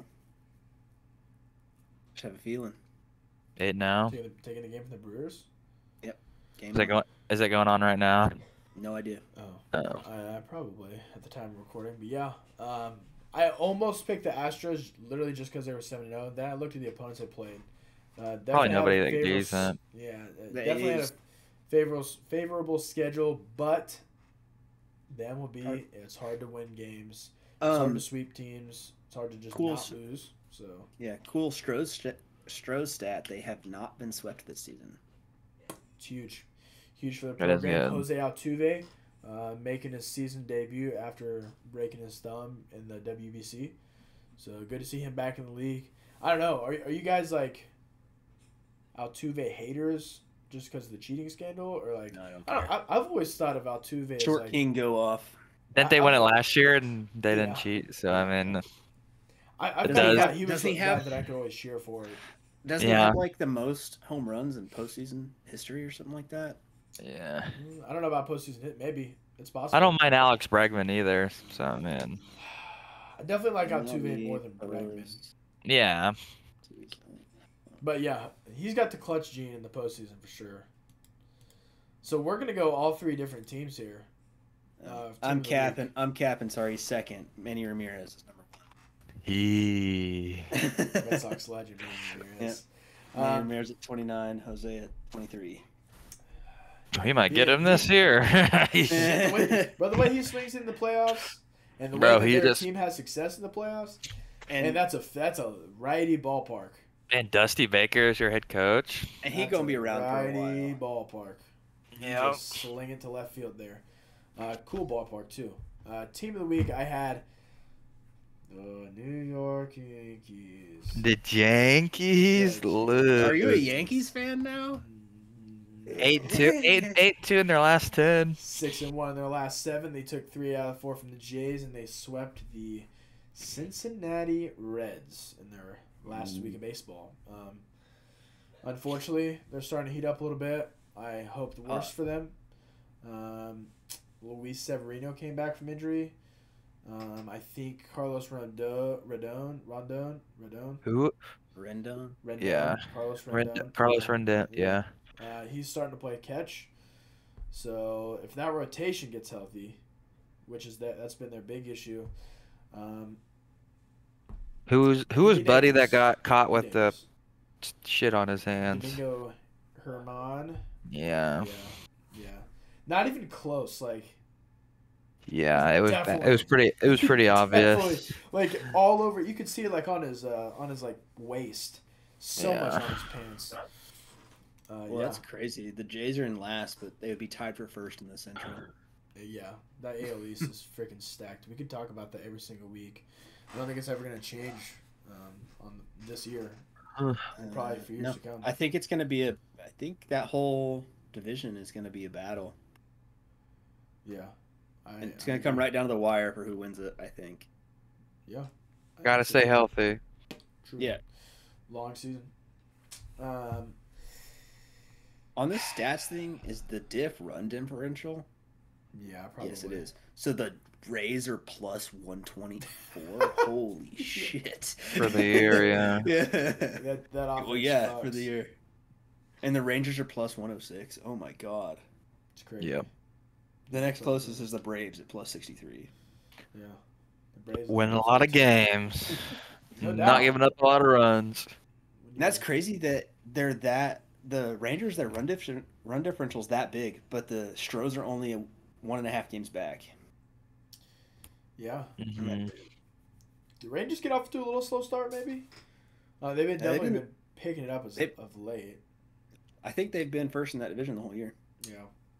Just have a feeling. 8 now. Taking the game from the Brewers. Game Is that going on right now? No idea. Oh. I probably at the time of recording, but yeah. I almost picked the Astros literally just because they were 7-0. Then I looked at the opponents they played. Probably nobody that decent. Yeah, The definitely had A's. a favorable schedule, but them will be. It's hard to win games. It's hard to sweep teams. It's hard to just not lose. So Yeah, cool Stroh's stat. They have not been swept this season. it's huge for the That is program. good. Jose Altuve making his season debut after breaking his thumb in the WBC. So good to see him back in the league. I don't know. Are you guys like Altuve haters just because of the cheating scandal, or like? No, I don't care. I've always thought of Altuve as Short like, king go off. Didn't they win it last year and they Yeah. didn't cheat? So I mean, I Does- thought he was does he the have- guy that I could always cheer for. Doesn't he Yeah. have like the most home runs in postseason history or something like that? yeah. I don't know about postseason hit. Maybe it's possible. I don't mind Alex Bregman either. So I mean, I definitely like MLB Altuve more than Bregman. Rose. yeah. But yeah, he's got the clutch gene in the postseason for sure. So we're gonna go all 3 different teams here. Team I'm of the capping. I'm capping. Sorry, second. Manny Ramirez is number He. Red Sox legend. Man, Yeah. Manny Ramirez at 29. Jose at 23. We might get him this year. Bro, the way he swings in the playoffs, and the Bro, way he that their just- team has success in the playoffs, And and that's a righty ballpark. And Dusty Baker is your head coach. And he That's gonna be a around for a righty while. ballpark. You Yeah. just sling it to left field there. Cool ballpark too. Team of the week, I had the New York Yankees. The Yankees The lose. Are you a Yankees fan now? 8-2 in their last 10. 6-1 in their last 7. They took 3 out of 4 from the Jays, and they swept the Cincinnati Reds in their last week of baseball. Unfortunately, they're starting to heat up a little bit. I hope the worst for them. Luis Severino came back from injury. I think Carlos Rondon. Who? Rendon. Yeah. Carlos Rondon. Carlos Rendon. Yeah. He's starting to play catch. So if that rotation gets healthy, which is that's been their big issue. Who was Buddy that got caught with the Davis. shit on his hands? Domingo Herman. Yeah. Yeah. Not even close. Like Yeah, it was Definitely. pretty obvious. definitely, like all over. You could see it like on his like waist. So much Yeah. on his pants. Well, that's crazy. The Jays are in last, but they would be tied for first in the Central. Yeah, that AL East is freaking stacked. We could talk about that every single week. I don't think it's ever going to change on this year. And probably for years to come. I think it's going to be I think that whole division is going to be a battle. Yeah. And it's going to come right down to the wire for who wins it, I think. Yeah. Gotta stay healthy. True. Yeah. Long season. On this stats thing, is the diff run differential? Yeah, probably. Yes, it is. So the Rays are plus 124. Holy shit! For the year, yeah. Yeah. That offense Well, yeah, sucks. for the year. And the Rangers are plus 106. Oh my god. It's crazy. Yep. The next closest is the Braves at plus 63. Yeah. The Braves Winning a lot of games. No Not doubt. giving up a lot of runs. And that's crazy that the Rangers, their run differential is that big, but the Stros are only 1.5 games back. Yeah. Mhm. The Rangers get off to a little slow start, maybe. They've been definitely been picking it up of late. I think they've been first in that division the whole year. Yeah.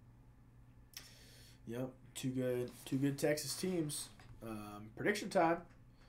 Yep. Two good Texas teams. Prediction time.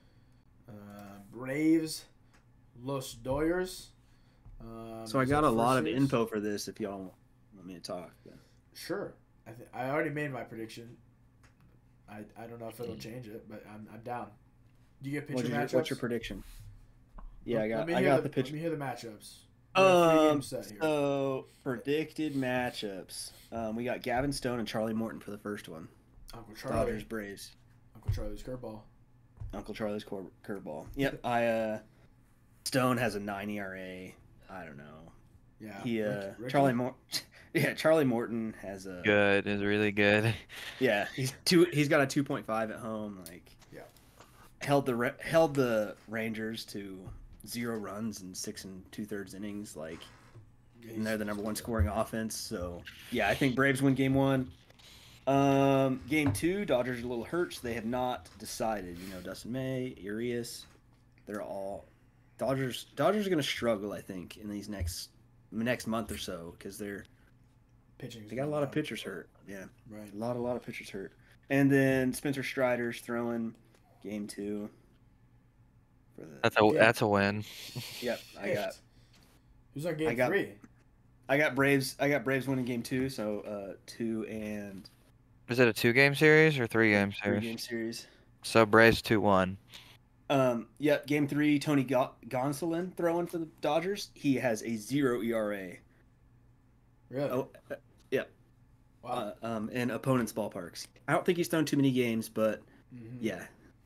Braves, Los Doyers. So I is got that a lot of first series? info for this if y'all want me to talk. Sure. I already made my prediction. I don't know if it'll change it, but I'm down. Do you get pitcher matchups? What's your prediction? Yeah, I got the pitch. Let me hear the matchups. We have 3 games set here. So predicted matchups. We got Gavin Stone and Charlie Morton for the first one. Uncle Charlie. Dodgers Braves. Uncle Charlie's curveball. Uncle Charlie's curveball. Yep. Stone has a 9 ERA. I don't know. Yeah. Ricky? Charlie Morton has a Good. Is really good. Yeah, he's got a 2.5 at home. Like, Yeah. held the Rangers to 0 runs in 6 2/3 innings. Like, and they're the number 1 scoring offense. So yeah, I think Braves win game 1. Game 2, Dodgers are a little hurt. So they have not decided. Dustin May, Urias, they're all Dodgers. Dodgers are going to struggle, I think, in these next month or so because they're Pitching. They got a lot of pitchers hurt. Yeah. Right. A lot of pitchers hurt. And then Spencer Strider's throwing game 2. That's a win. Yep. Who's on game 3? I got Braves winning game 2, so 2 and Is it a 2-game series or 3-game series? 3-game series. So Braves 2-1. Yep, game 3, Tony Gonsolin throwing for the Dodgers. He has a 0 ERA. Really? Oh, yeah. Wow. In opponents' ballparks. I don't think he's thrown too many games, but yeah.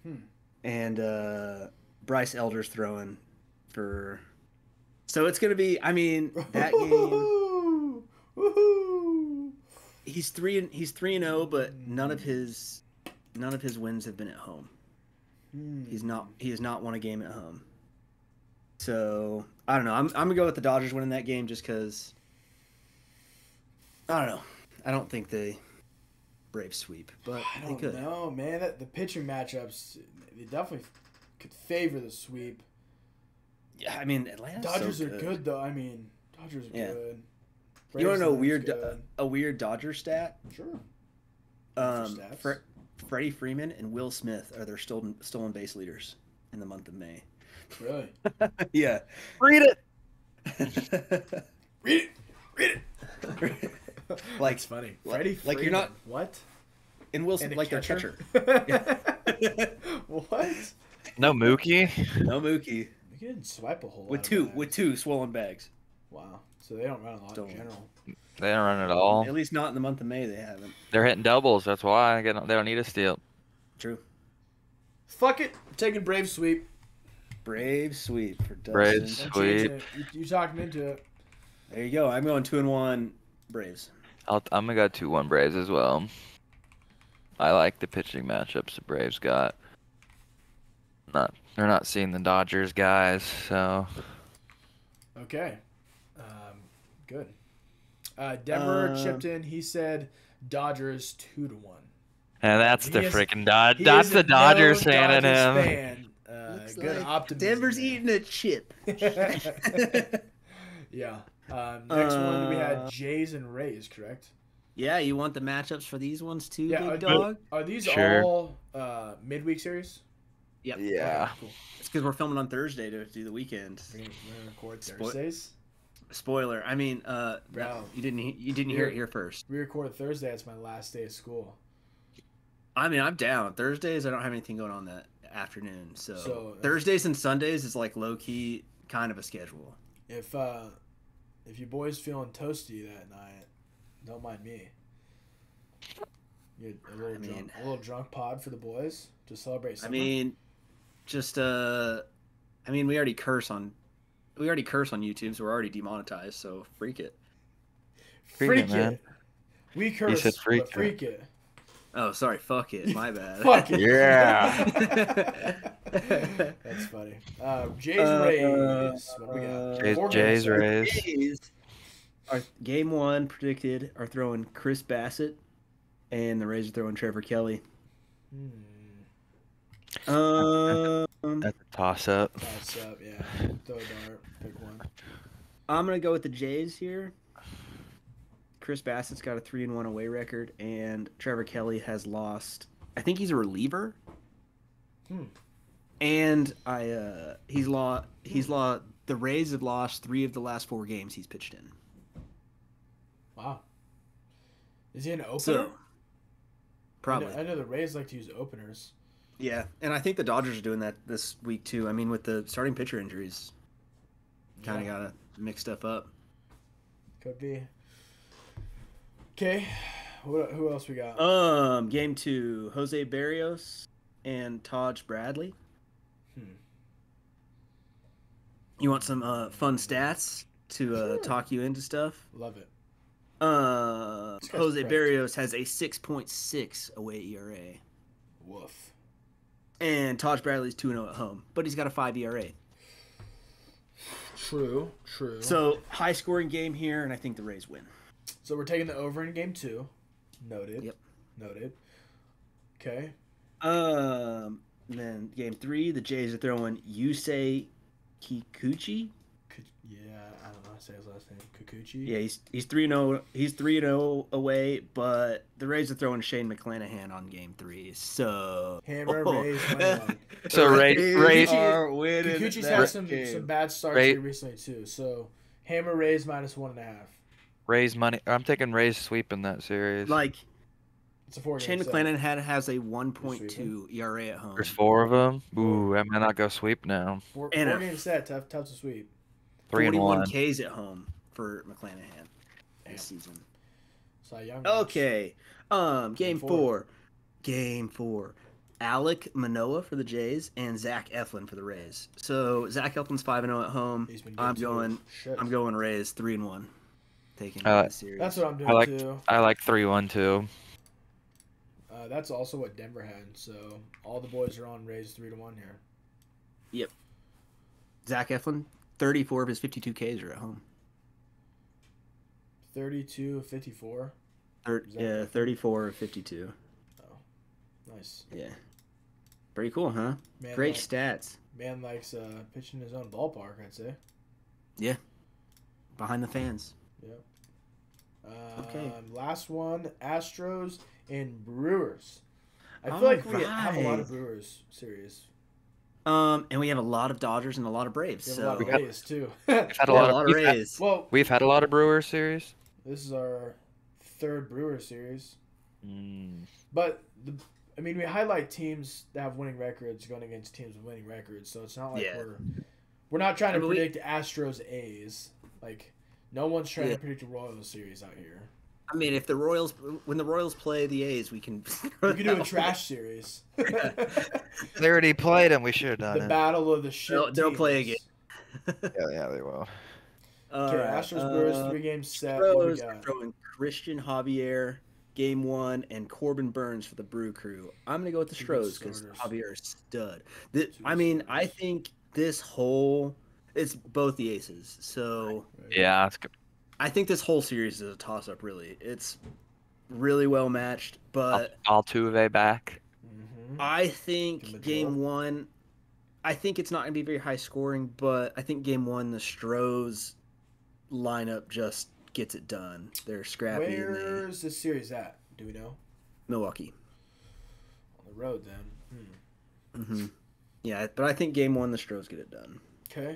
And Bryce Elder's throwing for. So it's gonna be. I mean, that game. Woohoo! He's 3-0, but none of his wins have been at home. He has not won a game at home. So I don't know. I'm gonna go with the Dodgers winning that game just because. I don't know. I don't think the Braves sweep, but I they don't could. know, man. The pitching matchups, they definitely could favor the sweep. Yeah, I mean Atlanta's Dodgers so are good though. I mean, Dodgers are Yeah. good. You want to know Braves a weird Dodger stat? Sure. Stats. Freddie Freeman and Will Smith are their stolen base leaders in the month of May. Really? Yeah. Read it. Read it. Like That's funny. like- Freddie like you're Freeman. not- What? And Will And Smith, a like their catcher. What? No Mookie. No Mookie. You didn't swipe a whole lot. With two swollen bags. Wow. So they don't run a lot Don't. in general. They don't run at all. At least not in the month of May. They haven't. They're hitting doubles. That's why they don't need a steal. True. Fuck it. I'm taking Brave sweep. Brave sweep for Dustin. Braves. I'm Sweep. changing it. You talked me into it. There you go. I'm going 2-1 Braves. I'm gonna go 2-1 Braves as well. I like the pitching matchups the Braves got. They're not seeing the Dodgers guys, so Okay. Good. Denver chipped in. He said Dodgers 2-1. and that's He the is- freaking Dodge. He That's is the a Dodgers known fan in Dodgers him. fan. Looks Good like optimism. Denver's there. eating a chip. Yeah. Next one we had Jays and Rays, correct? Yeah, you want the matchups for these ones too, Yeah. big dog? Are these Sure. all midweek series? Yep. Yeah. Okay, cool. It's because we're filming on Thursday to do the weekend. We're gonna record Spo- Thursdays. Spoiler. I mean, Bro. you didn't hear it here first. We record Thursday. It's my last day of school. I mean, I'm down. Thursdays, I don't have anything going on that afternoon. So, So, Thursdays and Sundays is like low key kind of a schedule. If you boys feeling toasty that night, don't mind me. Get a little drunk pod for the boys to celebrate summer. I mean, just we already curse on YouTube, so we're already demonetized. So freak it. freak man. it. We curse, said freak but freak it. Oh, sorry. Fuck it. My bad. Fuck it. Yeah. That's funny. Jays Rays. What do we got? Jays Four games. Rays. Jays are game one predicted are throwing Chris Bassett, and the Rays are throwing Trevor Kelly. That's a toss up. That's up, yeah. Throw a dart. Pick one. I'm gonna go with the Jays here. Chris Bassett's got a 3-1 away record, and Trevor Kelly has lost. I think he's a reliever. And he's lost. The Rays have lost 3 of the last 4 games he's pitched in. Wow. Is he an opener? So probably. I know the Rays like to use openers. Yeah, and I think the Dodgers are doing that this week too. I mean, with the starting pitcher injuries, kind of gotta mix stuff up. Could be. Okay. Who else we got? Game 2, Jose Barrios and Taj Bradley. You want some fun stats to talk you into stuff? Love it. Jose Barrios has a 6.6 away ERA. Woof. And Taj Bradley's 2-0 at home, but he's got a 5 ERA. True. So, high scoring game here, and I think the Rays win. So we're taking the over in game 2. Noted. Yep. Noted. Okay. Then game 3, the Jays are throwing Yusei Kikuchi. Yeah, I don't know how to say his last name. Kikuchi? Yeah, he's 3-0. He's 3-0 away, but the Rays are throwing Shane McClanahan on game 3. So Hammer, Rays, money line. So Rays are winning. Kikuchi's that had some game. bad starts Ray- here recently too. So Hammer Rays -1.5. Rays money. I'm taking Rays sweep in that series. Like It's a 4 Shane game set. McClanahan has a 1.2 ERA at home. There's 4 of them. Ooh, I might not go sweep now. Four And a- game set, tough to sweep. 3-1. 41 Ks at home for McClanahan Damn. this season. Cy Young. Okay. Game Game 4. Game 4. Alec Manoah for the Jays and Zach Eflin for the Rays. So Zach Eflin's 5-0 at home. He's been good I'm too. going Shit. I'm going Rays 3-1. Taking Uh, the series. That's what I'm doing I like too. I like 3-1 too. That's also what Denver had. So all the boys are on Rays 3-1 here. Yep. Zach Eflin, 34 of his 52 Ks are at home. 32-54. Yeah, 34 of 52. Nice. Yeah. Pretty cool, huh? Man, Great stats. Man likes pitching his own ballpark, I'd say. Yeah. Behind the fans. Yep. Okay. Last one, Astros and Brewers. I feel All like we have a lot right. of Brewers series. And we have a lot of Dodgers and a lot of Braves. We have So a lot of Rays, too. We've had a yeah, lot a lot of we've had- Rays. Well, We've had a lot of Brewers series. this is our third Brewer series. Mm. But, we highlight teams that have winning records going against teams with winning records. So it's not like Yeah. we're not trying to I mean, predict Astros A's. Like, no one's trying to predict a Royals series out here. I mean, when the Royals play the A's, we can. We could do a trash series. They already played them. We should have done The it. battle of the shit. They'll play again. Yeah, they will. Okay, Astros Brewers 3-game set. What we Astros are got? throwing Christian Javier game 1 and Corbin Burns for the Brew Crew. I'm gonna go with the Two good Stros because starters. Javier is stud. Two I starters. think it's both the aces. So Yeah, that's good. I think this whole series is a toss up. Really, it's really well matched. But Altuve back. Mhm. I Give him a think game draw. 1. I think it's not going to be very high scoring, but I think game 1, the Stros lineup just gets it done. They're scrappy. And Where's this series at? Do we know? Milwaukee. On the road, then. Hmm. Yeah, but I think game 1, the Stros get it done. Okay.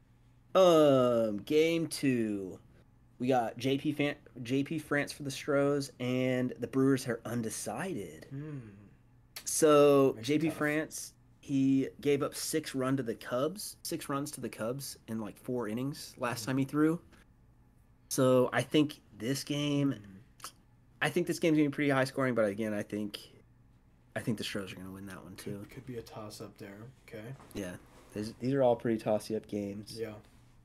Game 2, we got JP France for the Stros, and the Brewers are undecided. So Makes it JP tough. France, he gave up 6 runs to the Cubs in like 4 innings last time he threw. So I think this game's gonna be pretty high scoring, but again, I think the Stros are gonna win that one too. Could be a toss up there. Okay. Yeah, these are all pretty tossy up games. Yeah.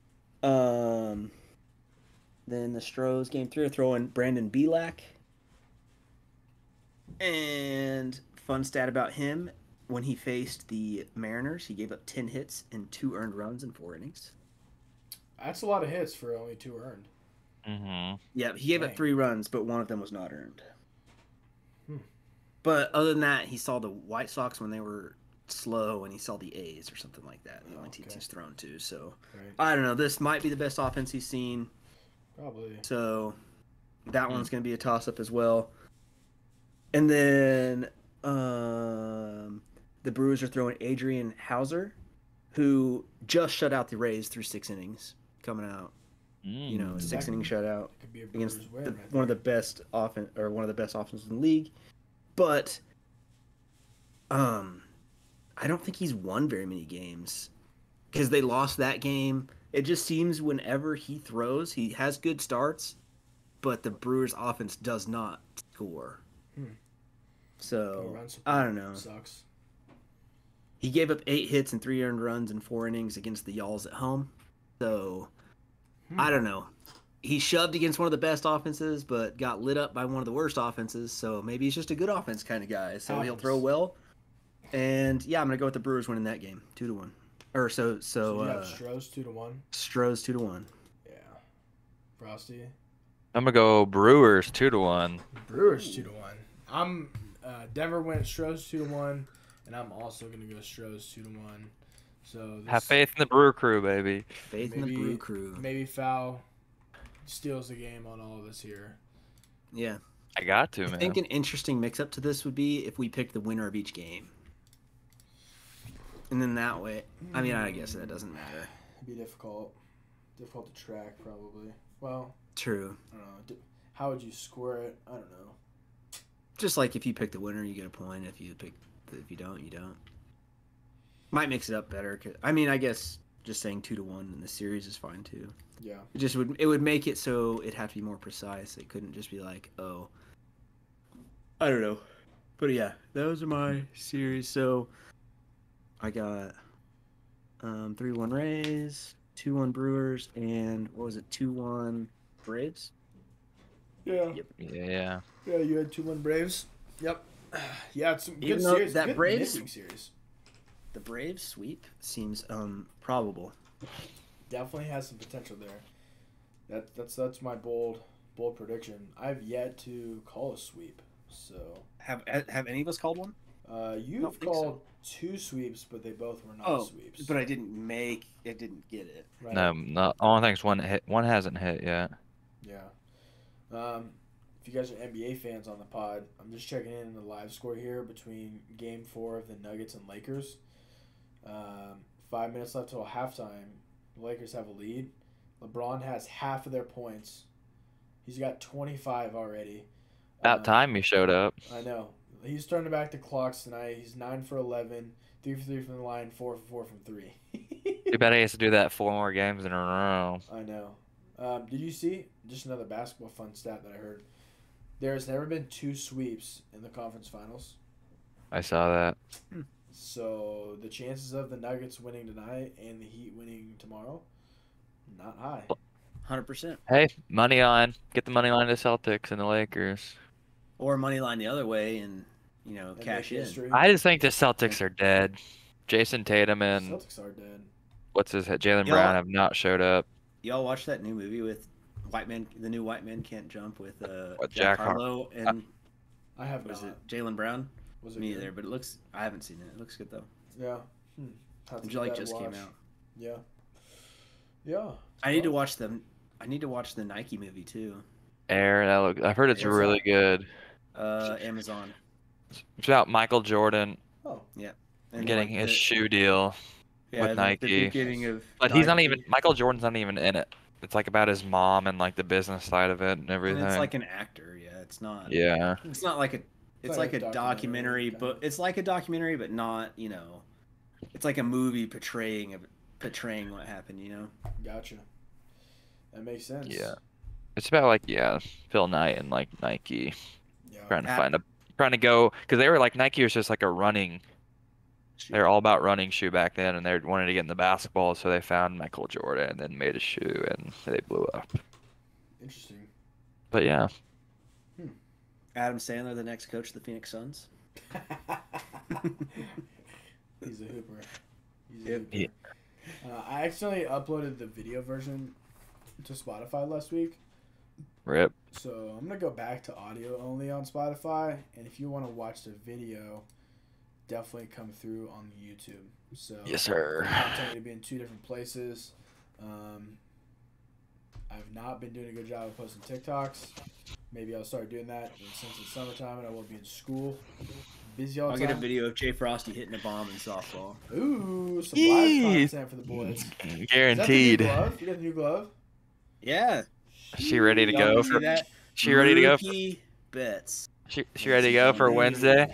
Then the Stros game 3 are throwing Brandon Belak. And fun stat about him, when he faced the Mariners, he gave up 10 hits and 2 earned runs in 4 innings. That's a lot of hits for only 2 earned. Mm-hmm. Yeah, he gave up Dang. 3 runs, but one of them was not earned. Hmm. But other than that, he saw the White Sox when they were slow, and he saw the A's or something like that. The only teams Okay. he's thrown to. So Right. I don't know. This might be the best offense he's seen. Probably. So that one's going to be a toss-up as well. And then the Brewers are throwing Adrian Hauser, who just shut out the Rays through 6 innings, coming out. You know, a 6-inning shutout Could be a Brewers against win. one of the best offenses in the league. But I don't think he's won very many games because they lost that game. It just seems whenever he throws, he has good starts, but the Brewers' offense does not score. So I don't know. Sucks. He gave up 8 hits and 3 earned runs in 4 innings against the Y'alls at home. So I don't know. He shoved against one of the best offenses, but got lit up by one of the worst offenses. So maybe he's just a good offense kind of guy. So he'll throw well. And yeah, I'm gonna go with the Brewers winning that game, 2-1. Or so you have Stros 2-1. Stros 2-1. Yeah. Frosty. I'm gonna go Brewers 2-1. Brewers 2-1. I'm Denver went Stros 2-1, and I'm also gonna go Stros 2-1. So Have faith in the Brew Crew, baby. Faith in the Brew Crew. Maybe Foul steals the game on all of us here. Yeah. I got to, I man. think an interesting mix-up to this would be if we pick the winner of each game. And then that way, I mean, I guess that doesn't matter. It'd be difficult. Difficult to track, probably. Well, True. I don't know. How would you score it? I don't know. Just like if you pick the winner, you get a point. If you don't, you don't. Might mix it up better. I mean, I guess just saying 2-1 in the series is fine too. Yeah. It would make it so it'd have to be more precise. It couldn't just be like, oh, I don't know. But yeah, those are my series. So I got 3-1 Rays, 2-1 Brewers, and what was it? 2-1 Braves. Yeah. Yep. Yeah. Yeah, you had 2-1 Braves. Yep. Yeah, it's some Even good though series. that Good Braves- midweek series. The Braves sweep seems probable. Definitely has some potential there. That's my bold prediction. I've yet to call a sweep. So Have any of us called one? don't You've think so. called 2 sweeps, but they both were not Oh, sweeps. but I didn't get it. Right. No, not only thing's one hit. One hasn't hit yet. Yeah. If you guys are NBA fans on the pod, I'm just checking in the live score here between Game 4 of the Nuggets and Lakers. 5 minutes left till halftime. The Lakers have a lead. LeBron has half of their points. He's got 25 already. About time he showed up. I know. He's turning back the clocks tonight. He's 9 for 11, 3 for 3 from the line, 4 for 4 from 3. Too bad he has to do that 4 more games in a row. I know. Did you see just another basketball fun stat that I heard? There has never been 2 sweeps in the conference finals. I saw that. So the chances of the Nuggets winning tonight and the Heat winning tomorrow, not high. 100%. Hey, money line. Get the money line to Celtics and the Lakers. Or money line the other way and, And cash make in. history. I just think the Celtics are dead. Jason Tatum and Celtics are dead. what's his head? Jalen Y'all- Brown have not showed up. Y'all watch that new movie with the new White Men Can't Jump with What, Jack Jack Har- Harlow and I have was not. it Jalen Brown? Was it Me good? either, but I haven't seen it. It looks good though. Yeah. Have to Did give you like that a just came watch. out? Yeah. Yeah. I need to watch them. I need to watch the Nike movie too. Air. I've heard it's What's really that? good. Amazon. It's about Michael Jordan Oh. And getting like his the- shoe deal. with the Nike. beginning of But he's not Nike. even. Michael Jordan's not even in it. It's like about his mom and like the business side of it and And everything. it's like an actor. Yeah, it's not. Yeah. It's not like a. It's like a documentary, kinda. but it's like a documentary, but not. It's like a movie portraying what happened. Gotcha. That makes sense. Yeah. It's about like Phil Knight and like Nike Yeah. trying to go because they were like Nike was just like a running. They were all about running shoe back then, and they wanted to get into basketball, so they found Michael Jordan and then made a shoe, and they blew up. Interesting. But yeah, Adam Sandler, the next coach of the Phoenix Suns. He's a hooper. He's a Yep. hooper. Yeah. I accidentally uploaded the video version to Spotify last week. rip. So I'm going to go back to audio only on Spotify. And if you want to watch the video, definitely come through on YouTube. So Yes, sir. I'm telling you to be in 2 different places. I've not been doing a good job of posting TikToks. Maybe I'll start doing that since it's summertime and I won't be in school. Busy all I'll the get a time. video of Jay Frosty hitting a bomb in softball. Ooh, some live Yeet. content for the boys. Guaranteed. Is that the new glove? You got the new glove? Yeah. She ready to Y'all go wanna see for? that? She ready to go for? Rookie bets. She ready to go for Wednesday?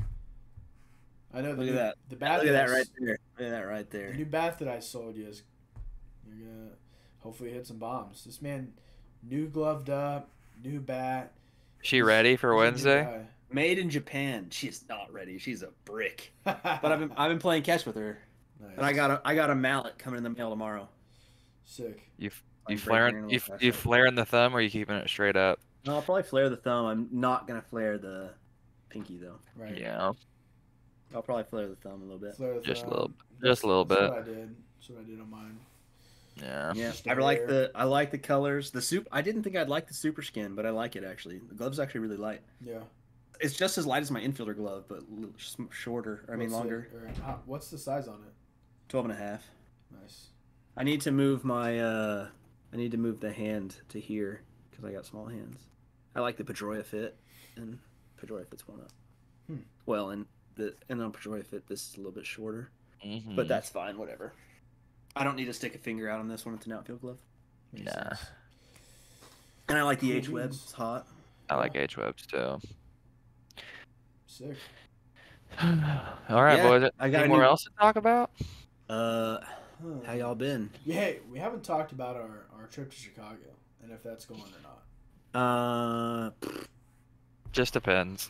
I know the Look at new, that. the bat Look at that I- right there. Look at that right The there. new bat that I sold you is you're gonna hopefully hit some bombs. This man, new gloved up, new bat. She ready for He's a new Wednesday? Made in Japan. She's not ready. She's a brick. guy. But I've been playing catch with her, Nice. and I got a mallet coming in the mail tomorrow. Sick. You I'm flaring breaking you, her a you little flaring the thumb or you keeping it straight up? No, I'll probably flare the thumb. I'm not gonna flare the pinky though. Right. Yeah. I'll probably flare the thumb a little bit. Flare the Just a thumb. little- just a little That's bit. what I did. That's what I did on mine. Yeah. Yeah, Just I like hair. I like the colors. I didn't think I'd like the super skin, but I like it actually. The glove's actually really light. Yeah. It's just as light as my infielder glove, but shorter. I mean What's longer. What's the size on it? 12 and a half. Nice. I need to move my I need to move the hand to here because I got small hands. I like the Pedroia fit, and Pedroia fits one up. Well, and on Pedroia fit this is a little bit shorter, Mhm. but that's fine. Whatever. I don't need to stick a finger out on this one. It's an outfield glove, Makes Nah. sense. and I like the Cool H web. beans. It's hot. I like H-webs too. Sick. All right, Yeah, boys. I got a Anything new- else to talk about? How y'all been? Yeah, hey, we haven't talked about our trip to Chicago and if that's going or not. Just depends.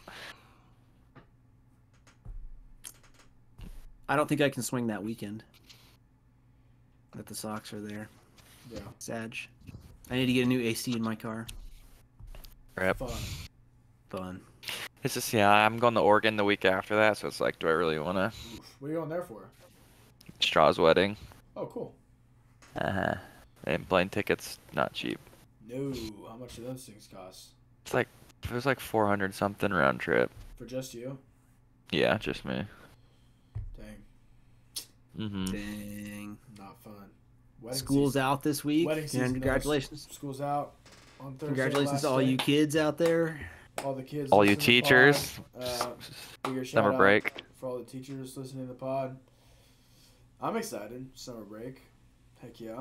I don't think I can swing that weekend. That the Sox are there. Yeah. Sag. I need to get a new AC in my car. Rip. Fun. Fun. It's just I'm going to Oregon the week after that, so it's like, do I really want to? Oof. What are you going there for? Straw's wedding. Oh, cool. And plane tickets not cheap. No. How much do those things cost? It was like 400 something round trip. For just you? Yeah, just me. Dang, Dang. not fun. School's season. out this week. Wedding season. Congratulations. School's out on Thursday. Congratulations to all you kids out there. All the kids. All you listening to the teachers. pod. Bigger shout Summer out break. for all the teachers listening to the pod. I'm excited. Summer break. Heck yeah.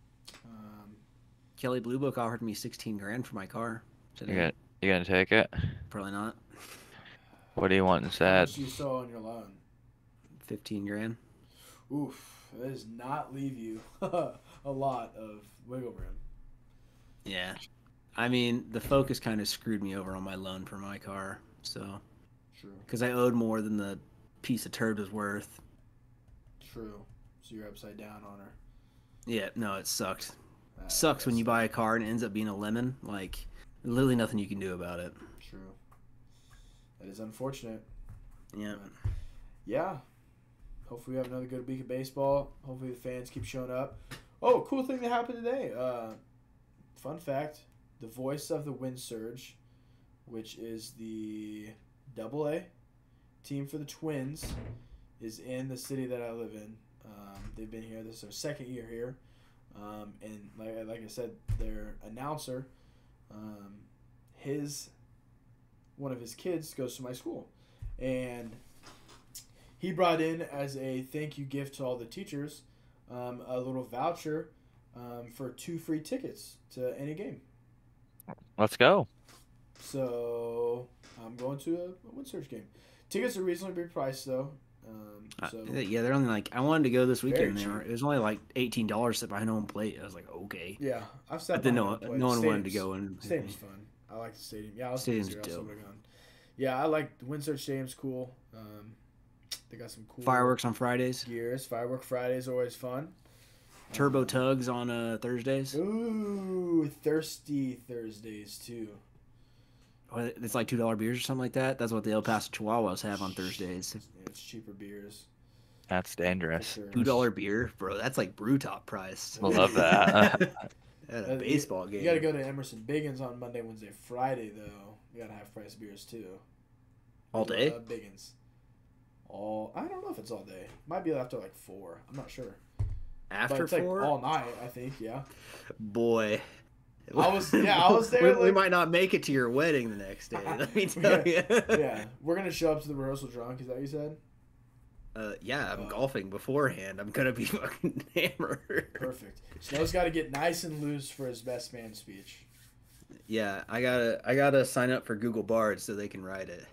Kelly Blue Book offered me 16 grand for my car today. You gonna take it? Probably not. What do you want How instead? much do you saw on your loan? 15 grand. Oof. That does not leave you a lot of wiggle room. Yeah. I mean, the Focus kind of screwed me over on my loan for my car. So, True. because I owed more than the piece of turd was worth. True. So you're upside down on her. Yeah, no, it sucks. Sucks when you buy a car and it ends up being a lemon. Like, literally nothing you can do about it. True. That is unfortunate. Yeah. But yeah. Hopefully we have another good week of baseball. Hopefully the fans keep showing up. Oh, cool thing that happened today. Fun fact. The voice of the Wind Surge, which is the AA team for the Twins, is in the city that I live in. They've been here. This is their second year here. And like I said, their announcer, one of his kids goes to my school. And he brought in as a thank you gift to all the teachers a little voucher for 2 free tickets to any game. Let's go. So I'm going to a Wind Surge game. Tickets are reasonably priced though. Yeah, they're only like, I wanted to go this weekend. cheap. It was only like $18 to sit behind home plate. I was like, okay. Yeah, I've sat. But then behind no and played. one wanted to Stadium's- go in. Stadium's fun. I like the stadium. Yeah, I was Stadium's easier, I dope. also would've gone. Yeah, I like the Wind Surge Stadium's cool. They got some cool Fireworks on Fridays. gears. Firework Fridays always fun. Turbo tugs on Thursdays. Ooh, thirsty Thursdays too. It's like $2 beers or something like that. That's what the El Paso Chihuahuas have on Thursdays. Yeah, it's cheaper beers. That's dangerous. For sure. $2 beer, bro. That's like brew top price. I love that. At a baseball game. You got to go to Emerson Biggins on Monday, Wednesday, Friday though. You got to have price beers too. All day? Biggins. I don't know if it's all day. Might be after like 4. I'm not sure. After But it's like 4? all night, I think. Yeah. Boy. I was there. We might not make it to your wedding the next day. Let me tell you. Yeah, we're gonna show up to the rehearsal drunk. Is that what you said? Yeah, I'm golfing beforehand. I'm gonna be fucking hammered. Perfect. Snow's got to get nice and loose for his best man speech. Yeah, I gotta sign up for Google Bard so they can write it.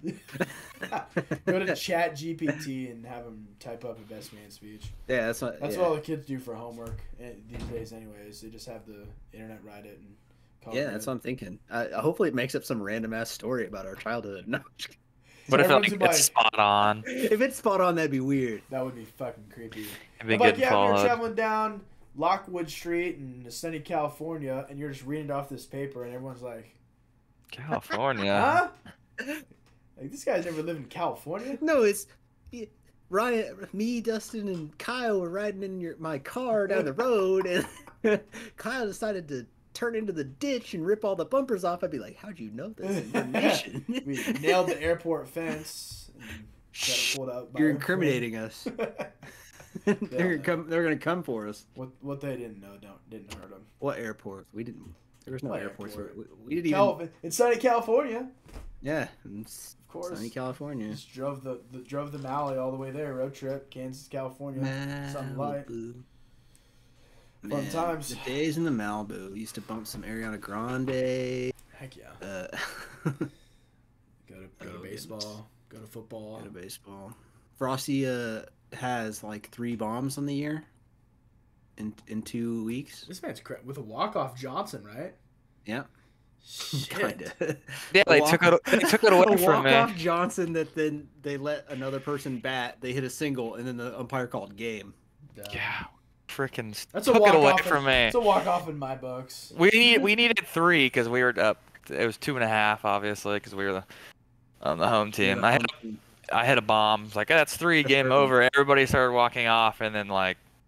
Go to Chat GPT and have him type up a best man speech. Yeah, that's what. That's what all the kids do for homework these days, anyways. They just have the internet write it and. Yeah, that's what I'm thinking. Hopefully, it makes up some random ass story about our childhood. No. What if everyone's it's spot on? If it's spot on, that'd be weird. That would be fucking creepy. It'd be But good yeah, we were followed. traveling down Lockwood Street in sunny California, and you're just reading it off this paper, and everyone's like, California. "Huh? Like this guy's never lived in California." No, it's Ryan, me, Dustin, and Kyle were riding in my car down the road, and Kyle decided to turn into the ditch and rip all the bumpers off. I'd be like, "How'd you know this information?" We nailed the airport fence. And got it pulled out by You're a incriminating us. They're gonna come for us. What they didn't know didn't hurt them. What airport? We didn't. There was no What airports. airport? We didn't even. In sunny California, Yeah, of course. sunny California. Just drove the Mally all the way there. Road trip, Kansas, California. Something light. Malibu. Fun Man, times. The days in the Malibu. We used to bump some Ariana Grande. Heck yeah. Go to Oh, baseball. Go to football. Go to baseball. Frosty has like 3 bombs on the year. In 2 weeks. This man's with a walk-off Johnson, right? Yeah. Shit. Kinda. Yeah, they took it away A from me. walk-off Johnson that then they let another person bat. They hit a single, and then the umpire called game. Yeah, freaking That's a took it away walk-off. from me. It's a walk-off in my books. We needed 3 because we were up. It was 2.5, obviously, because we were on the home team. I hit a bomb. It's like, that's 3, game over. Everybody started walking off, and then like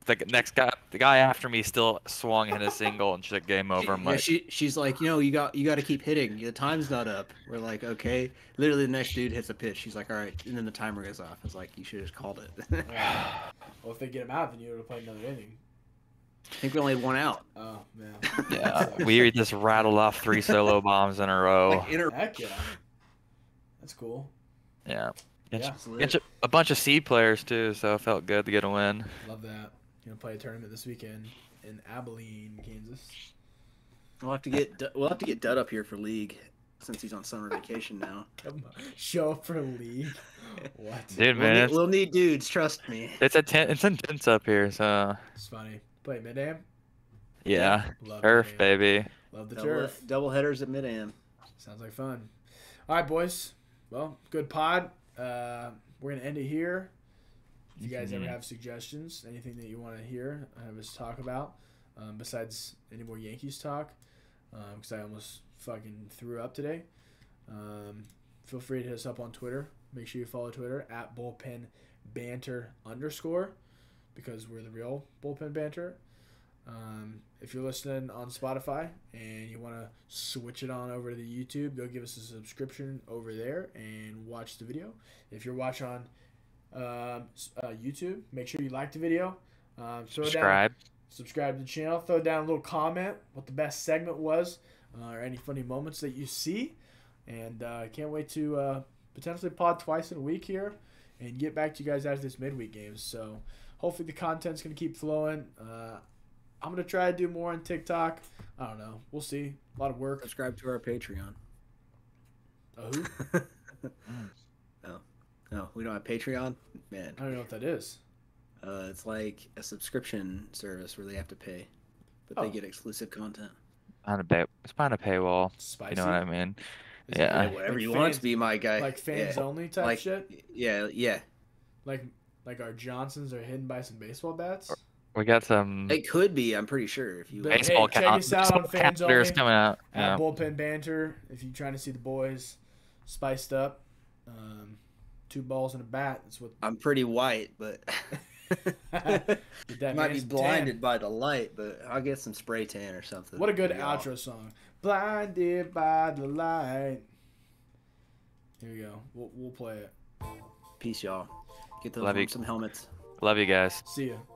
the guy after me still swung hit a single, and she's like, game over. I'm Yeah, like, she's like, you got to keep hitting. The time's not up. We're like, okay. Literally, the next dude hits a pitch. She's like, all right, and then the timer goes off. It's like, you should have just called it. Well, if they get him out, then you would have played another inning. I think we only had one out. Oh man. yeah, we just rattled off 3 solo bombs in a row. Heck yeah. That's cool. Yeah. Yeah. Against a bunch of seed players too, so it felt good to get a win. Love that. Gonna play a tournament this weekend in Abilene, Kansas. We'll have to get Dud up here for league since he's on summer vacation now. Show up for league. What? Dude, man, We'll need dudes. Trust me. it's intense up here, so. It's funny. Play mid-am. Yeah. Love Turf, mid-am. baby. Love the turf. Double headers at mid-am. Sounds like fun. All right, boys. Well, good pod. We're gonna end it here. If you guys ever have suggestions, anything that you want to hear, have us talk about, besides any more Yankees talk, because I almost fucking threw up today. Feel free to hit us up on Twitter. Make sure you follow Twitter at bullpenbanter_, because we're the real bullpen banter. If you're listening on Spotify and you want to switch it on over to the YouTube, go give us a subscription over there and watch the video. If you're watching on YouTube, make sure you like the video. Subscribe to the channel. Throw down a little comment what the best segment was, or any funny moments that you see. And I can't wait to potentially pod twice in a week here and get back to you guys after this midweek games. So hopefully the content's going to keep flowing. I'm going to try to do more on TikTok. I don't know. We'll see. A lot of work. Subscribe to our Patreon. Who? No, we don't have Patreon. Man, I don't know what that is. it's like a subscription service where they have to pay, but they get exclusive content. It's behind a paywall. Spicy. You know what I mean? Is Yeah. it Whatever like you fans, want it to be, my guy. like fans only type like, shit? Yeah. Like our Johnsons are hidden by some baseball bats? We got some It could be. I'm pretty sure if you. But- baseball check us out on Fans calendars Only. coming out. At Yeah. Bullpen Banter, if you're trying to see the boys spiced up. 2 balls and a bat. That's what. I'm pretty white, but Get that might be man's blinded tan. by the light. But I'll get some spray tan or something. What a good for y'all. outro song. Blinded by the light. Here we go. We'll play it. Peace, y'all. Get Love you. some helmets. Love you guys. See ya.